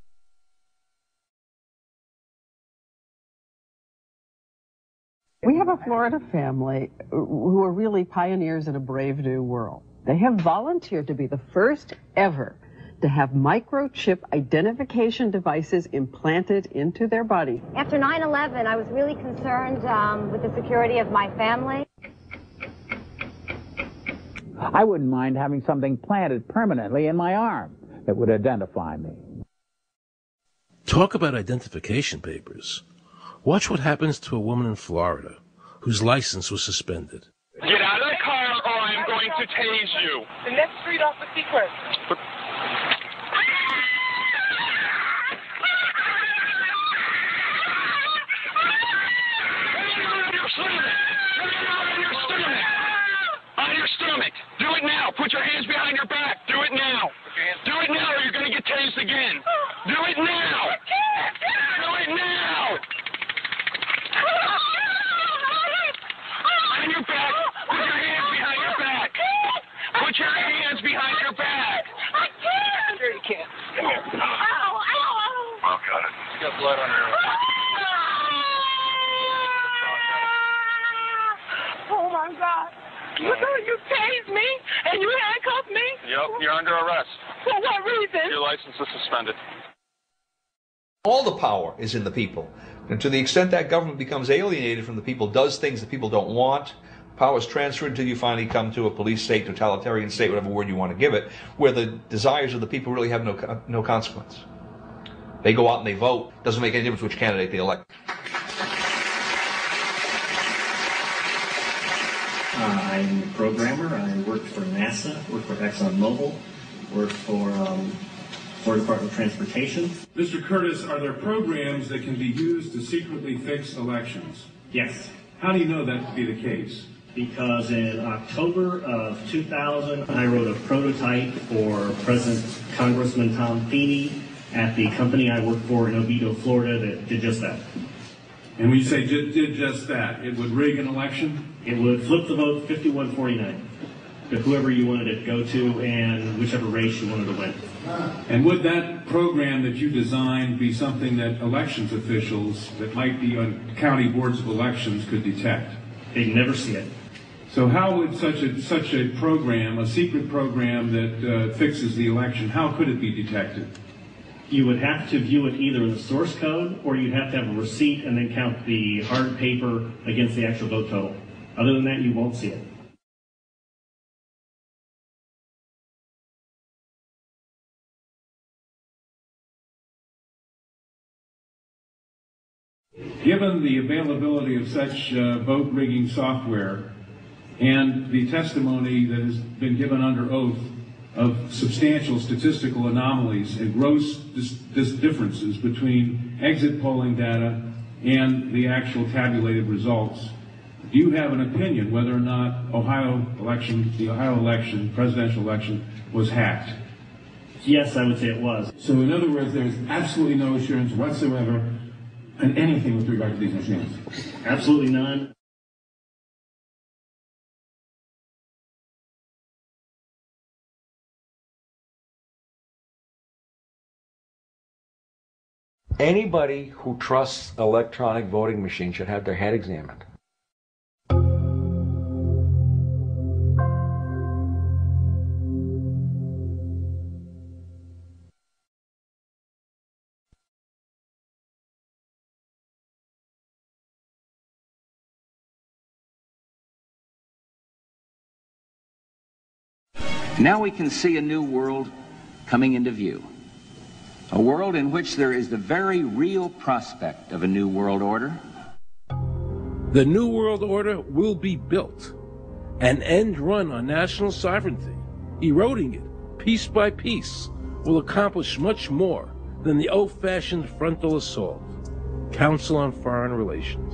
We have a Florida family who are really pioneers in a brave new world. They have volunteered to be the first ever to have microchip identification devices implanted into their body. After nine eleven, I was really concerned um, with the security of my family. I wouldn't mind having something planted permanently in my arm that would identify me. Talk about identification papers. Watch what happens to a woman in Florida whose license was suspended. Get out of the car or I'm going to tase you. The next street off the Seacrest. But on your stomach. Do it now. Put your hands behind your back. Do it now. Do it now or you're going to get tased again. Do it now. Do it now. On your back. Put your hands behind your back. Put your hands behind your back. I can't. Sure you can. Come here. Ow, ow, ow. Oh, got it. You got blood on her. Oh, my God. You you tased me and you handcuffed me? Yep, you're under arrest. For what reason? Your license is suspended. All the power is in the people. And to the extent that government becomes alienated from the people, does things that people don't want, power is transferred until you finally come to a police state, totalitarian state, whatever word you want to give it, where the desires of the people really have no, no consequence. They go out and they vote. Doesn't make any difference which candidate they elect. Uh, I'm a programmer. I work for NASA, work for ExxonMobil, work for um, Florida Department of Transportation. Mister Curtis, are there programs that can be used to secretly fix elections? Yes. How do you know that to be the case? Because in October of two thousand, I wrote a prototype for President Congressman Tom Feeney at the company I work for in Oviedo, Florida, that did just that. And when you say did, did just that, it would rig an election? It would flip the vote fifty-one forty-nine to whoever you wanted it to go to and whichever race you wanted to win. And would that program that you designed be something that elections officials that might be on county boards of elections could detect? They'd never see it. So how would such a such a program, a secret program that uh, fixes the election, how could it be detected? You would have to view it either in the source code or you'd have to have a receipt and then count the hard paper against the actual vote total. Other than that, you won't see it. Given the availability of such uh, vote rigging software and the testimony that has been given under oath of substantial statistical anomalies and gross dis dis differences between exit polling data and the actual tabulated results, do you have an opinion whether or not Ohio election, the Ohio election, presidential election, was hacked? Yes, I would say it was. So in other words, there's absolutely no assurance whatsoever in anything with regard to these machines? Absolutely none. Anybody who trusts electronic voting machines should have their head examined. Now we can see a new world coming into view. A world in which there is the very real prospect of a new world order. The New World Order will be built. An end run on national sovereignty, eroding it piece by piece, will accomplish much more than the old-fashioned frontal assault. Council on Foreign Relations.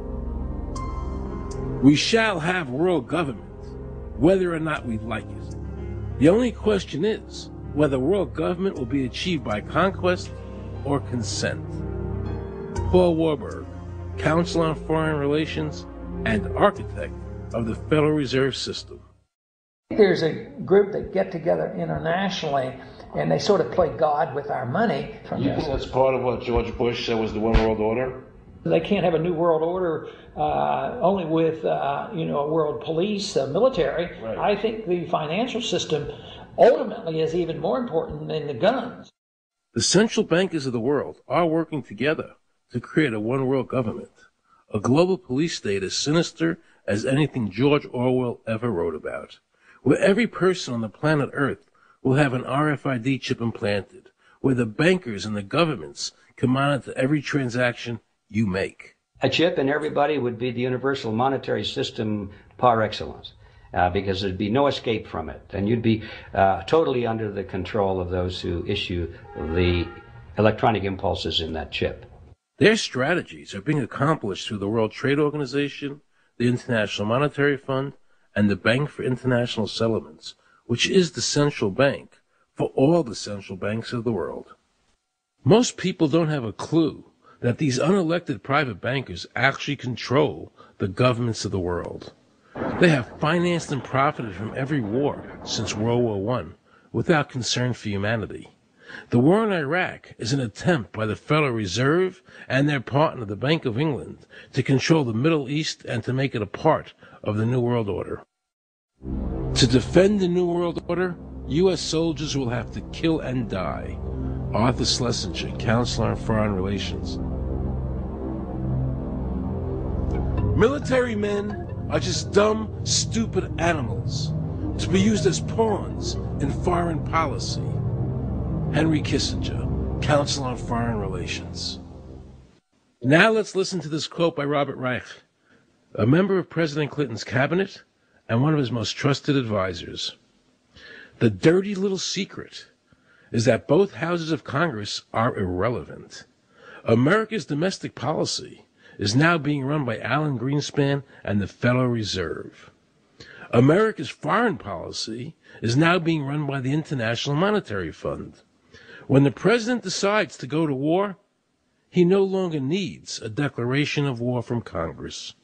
We shall have world government, whether or not we like it. The only question is, whether world government will be achieved by conquest or consent. Paul Warburg, Counsel on Foreign Relations and architect of the Federal Reserve System. There's a group that get together internationally and they sort of play God with our money. You think that's part of what George Bush said was the one world order? They can't have a new world order uh, only with uh, you know, a world police, uh, military. Right. I think the financial system ultimately is even more important than the guns. The central bankers of the world are working together to create a one world government, a global police state as sinister as anything George Orwell ever wrote about, where every person on the planet Earth will have an R F I D chip implanted, where the bankers and the governments can monitor every transaction you make. A chip in everybody would be the universal monetary system par excellence, uh, because there'd be no escape from it, and you'd be uh, totally under the control of those who issue the electronic impulses in that chip. Their strategies are being accomplished through the World Trade Organization, the International Monetary Fund, and the Bank for International Settlements, which is the central bank for all the central banks of the world. Most people don't have a clue that these unelected private bankers actually control the governments of the world. They have financed and profited from every war since World War One without concern for humanity. The war in Iraq is an attempt by the Federal Reserve and their partner, the Bank of England, to control the Middle East and to make it a part of the New World Order. To defend the New World Order, U S soldiers will have to kill and die. Arthur Schlesinger, Counselor on Foreign Relations. Military men are just dumb, stupid animals to be used as pawns in foreign policy. Henry Kissinger, Counsel on Foreign Relations. Now let's listen to this quote by Robert Reich, a member of President Clinton's cabinet and one of his most trusted advisors. The dirty little secret is that both houses of Congress are irrelevant. America's domestic policy is now being run by Alan Greenspan and the Federal Reserve. America's foreign policy is now being run by the International Monetary Fund. When the president decides to go to war, he no longer needs a declaration of war from Congress.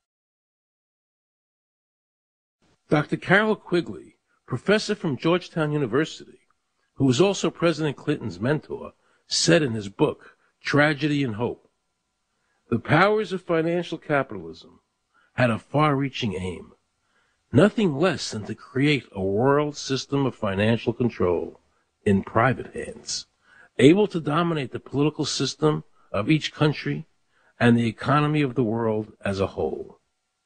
Doctor Carroll Quigley, professor from Georgetown University, who was also President Clinton's mentor, said in his book, Tragedy and Hope, the powers of financial capitalism had a far-reaching aim, nothing less than to create a world system of financial control in private hands, able to dominate the political system of each country and the economy of the world as a whole.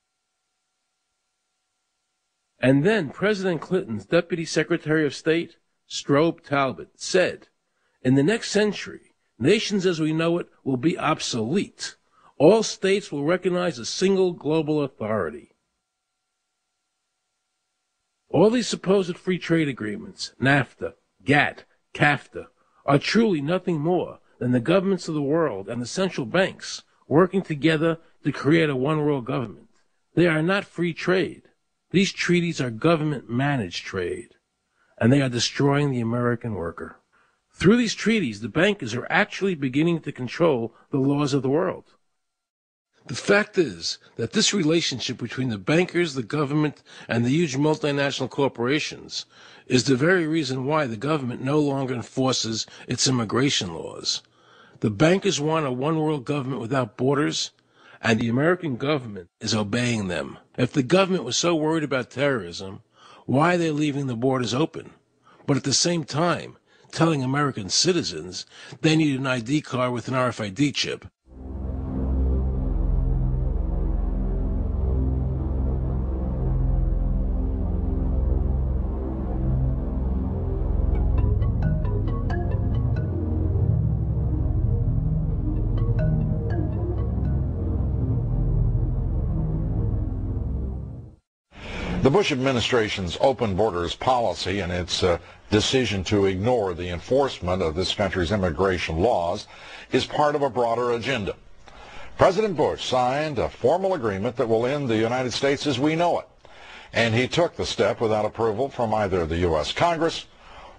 And then President Clinton's Deputy Secretary of State, Strobe Talbot, said, in the next century, nations as we know it will be obsolete. All states will recognize a single global authority. All these supposed free trade agreements, NAFTA, GATT, CAFTA, are truly nothing more than the governments of the world and the central banks working together to create a one-world government. They are not free trade. These treaties are government-managed trade, and they are destroying the American worker. Through these treaties, the bankers are actually beginning to control the laws of the world. The fact is that this relationship between the bankers, the government, and the huge multinational corporations is the very reason why the government no longer enforces its immigration laws. The bankers want a one-world government without borders, and the American government is obeying them. If the government was so worried about terrorism, why are they leaving the borders open? But at the same time, telling American citizens they need an I D card with an R F I D chip. The Bush administration's open borders policy and its uh, decision to ignore the enforcement of this country's immigration laws is part of a broader agenda. President Bush signed a formal agreement that will end the United States as we know it, and he took the step without approval from either the U S Congress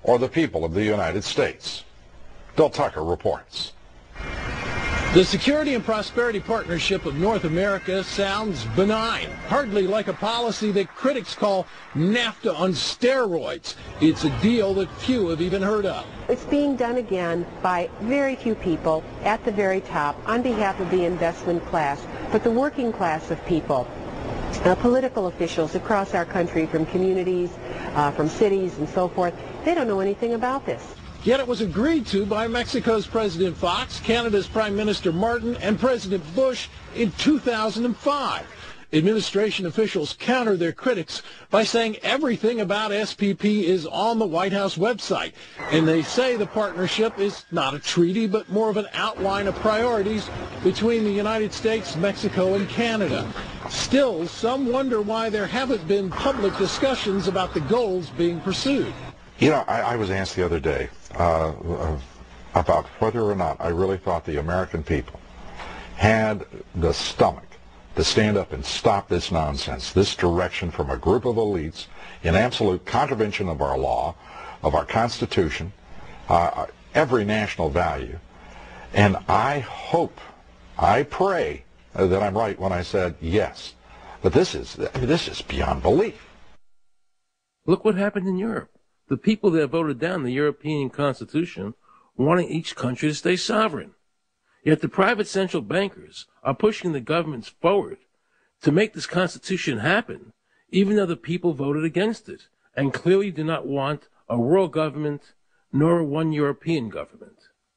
or the people of the United States. Bill Tucker reports. The Security and Prosperity Partnership of North America sounds benign, hardly like a policy that critics call NAFTA on steroids. It's a deal that few have even heard of. It's being done again by very few people at the very top on behalf of the investment class, but the working class of people. Uh, political officials across our country, from communities, uh, from cities and so forth, they don't know anything about this. Yet it was agreed to by Mexico's President Fox, Canada's Prime Minister Martin, and President Bush in two thousand five. Administration officials counter their critics by saying everything about S P P is on the White House website. And they say the partnership is not a treaty, but more of an outline of priorities between the United States, Mexico, and Canada. Still, some wonder why there haven't been public discussions about the goals being pursued. You know, I, I was asked the other day uh, uh, about whether or not I really thought the American people had the stomach to stand up and stop this nonsense, this direction from a group of elites in absolute contravention of our law, of our Constitution, uh, every national value. And I hope, I pray uh, that I'm right when I said yes. But this is, this is beyond belief. Look what happened in Europe. The people that voted down the European Constitution wanting each country to stay sovereign. Yet the private central bankers are pushing the governments forward to make this Constitution happen, even though the people voted against it and clearly do not want a world government nor one European government.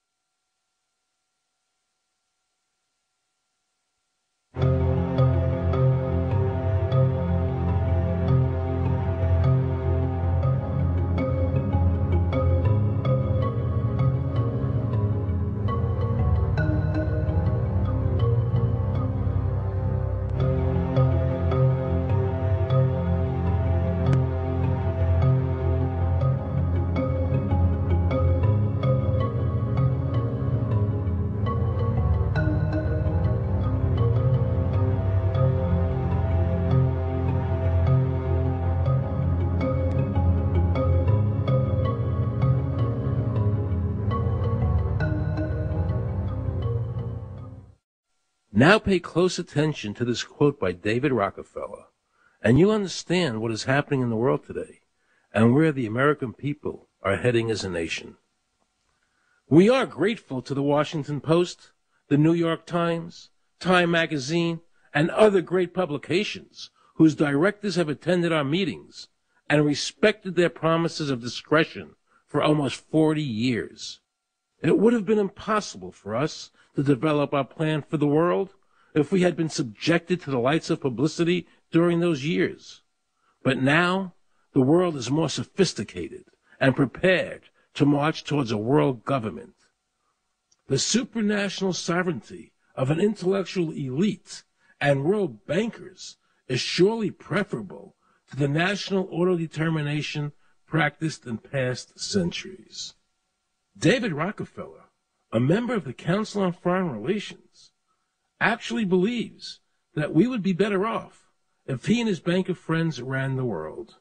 Now pay close attention to this quote by David Rockefeller, and you'll understand what is happening in the world today and where the American people are heading as a nation. We are grateful to the Washington Post, the New York Times, Time Magazine, and other great publications whose directors have attended our meetings and respected their promises of discretion for almost forty years. It would have been impossible for us to develop our plan for the world if we had been subjected to the lights of publicity during those years. But now, the world is more sophisticated and prepared to march towards a world government. The supranational sovereignty of an intellectual elite and world bankers is surely preferable to the national autodetermination practiced in past centuries. David Rockefeller, a member of the Council on Foreign Relations, actually believes that we would be better off if he and his bank of friends ran the world.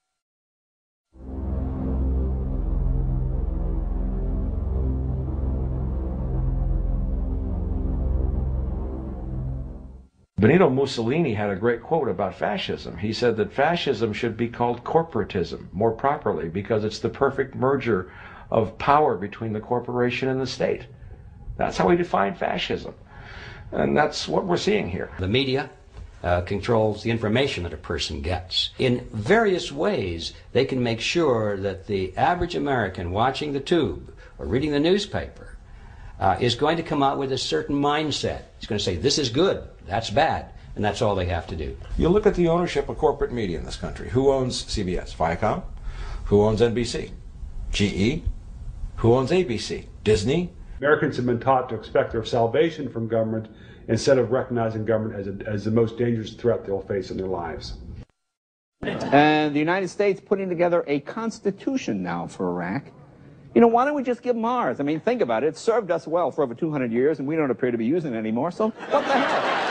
Benito Mussolini had a great quote about fascism. He said that fascism should be called corporatism more properly because it's the perfect merger of power between the corporation and the state. That's how we define fascism. And that's what we're seeing here. The media uh, controls the information that a person gets. In various ways, they can make sure that the average American watching the tube or reading the newspaper uh, is going to come out with a certain mindset. He's going to say, this is good, that's bad, and that's all they have to do. You look at the ownership of corporate media in this country. Who owns C B S? Viacom? Who owns N B C? G E? Who owns A B C? Disney? Americans have been taught to expect their salvation from government instead of recognizing government as, a, as the most dangerous threat they'll face in their lives. And the United States putting together a constitution now for Iraq. You know, why don't we just give them ours? I mean, think about it. It served us well for over two hundred years, and we don't appear to be using it anymore, so what the hell?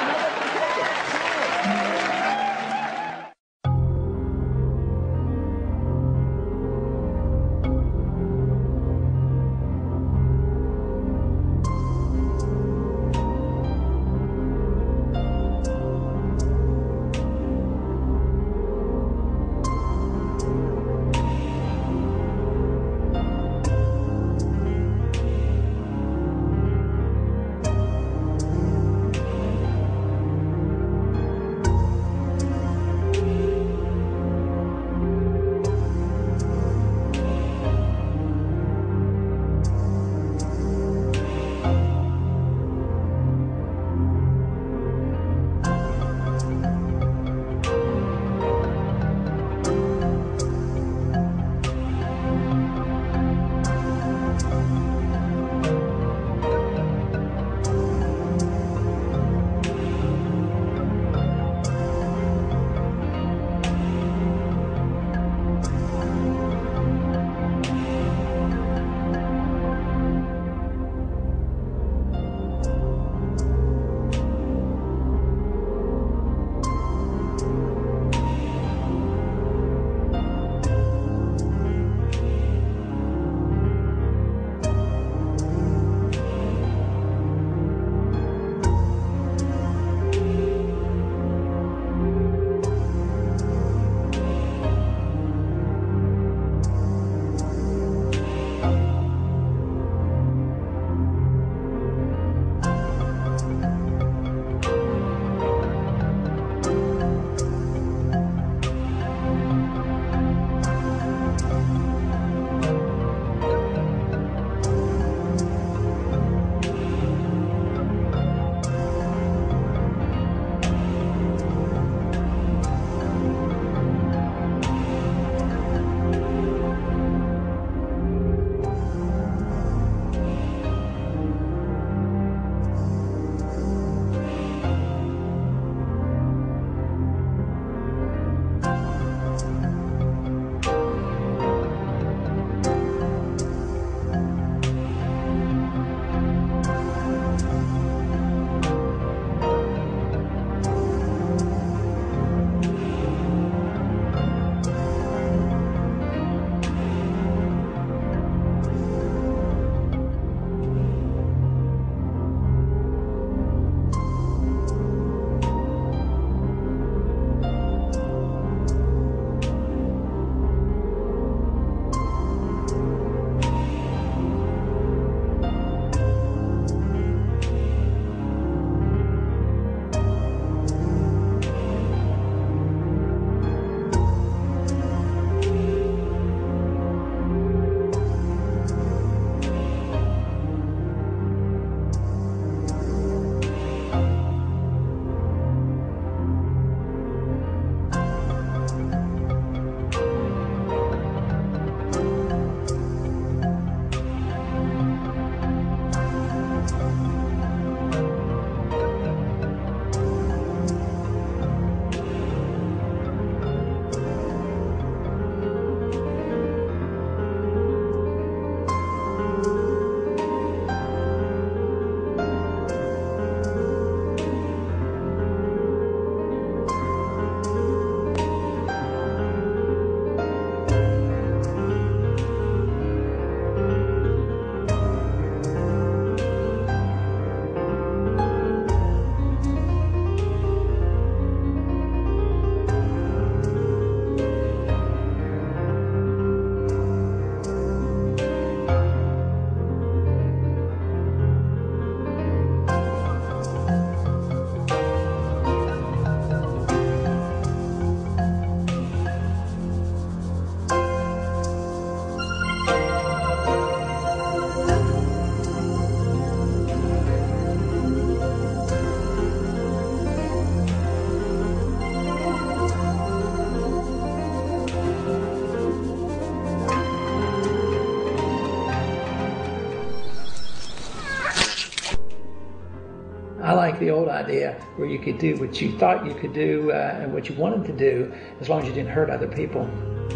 I like the old idea where you could do what you thought you could do uh, and what you wanted to do as long as you didn't hurt other people.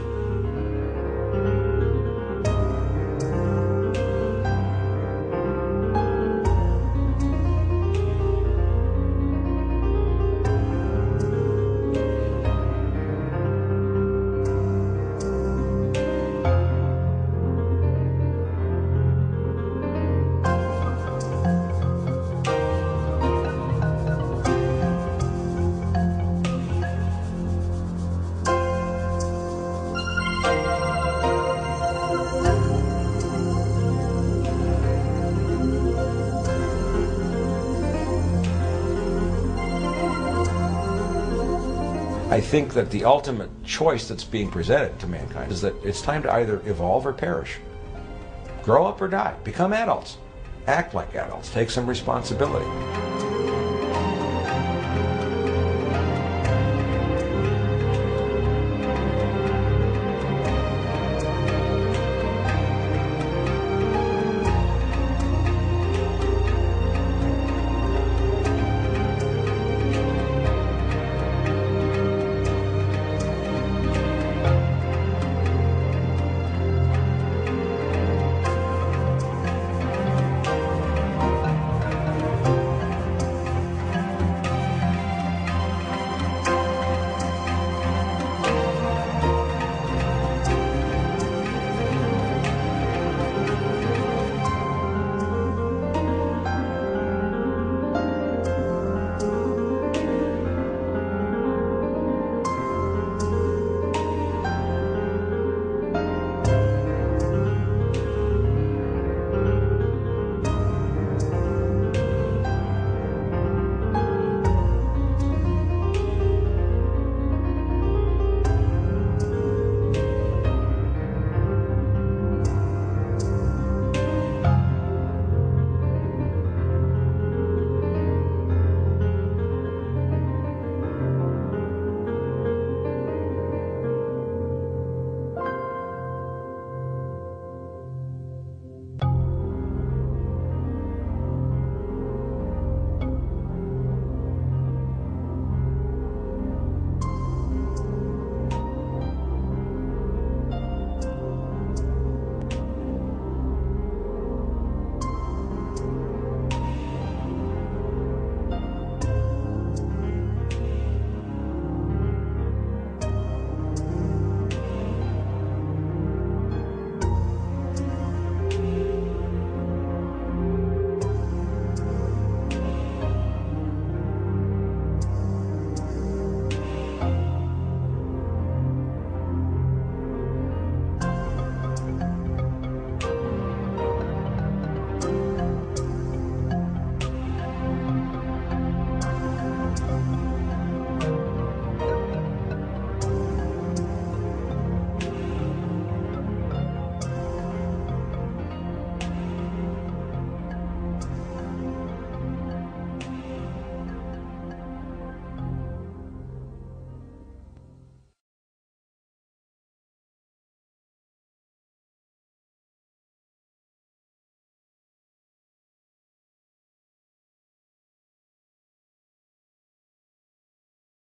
I think that the ultimate choice that's being presented to mankind is that it's time to either evolve or perish. Grow up or die. Become adults. Act like adults. Take some responsibility.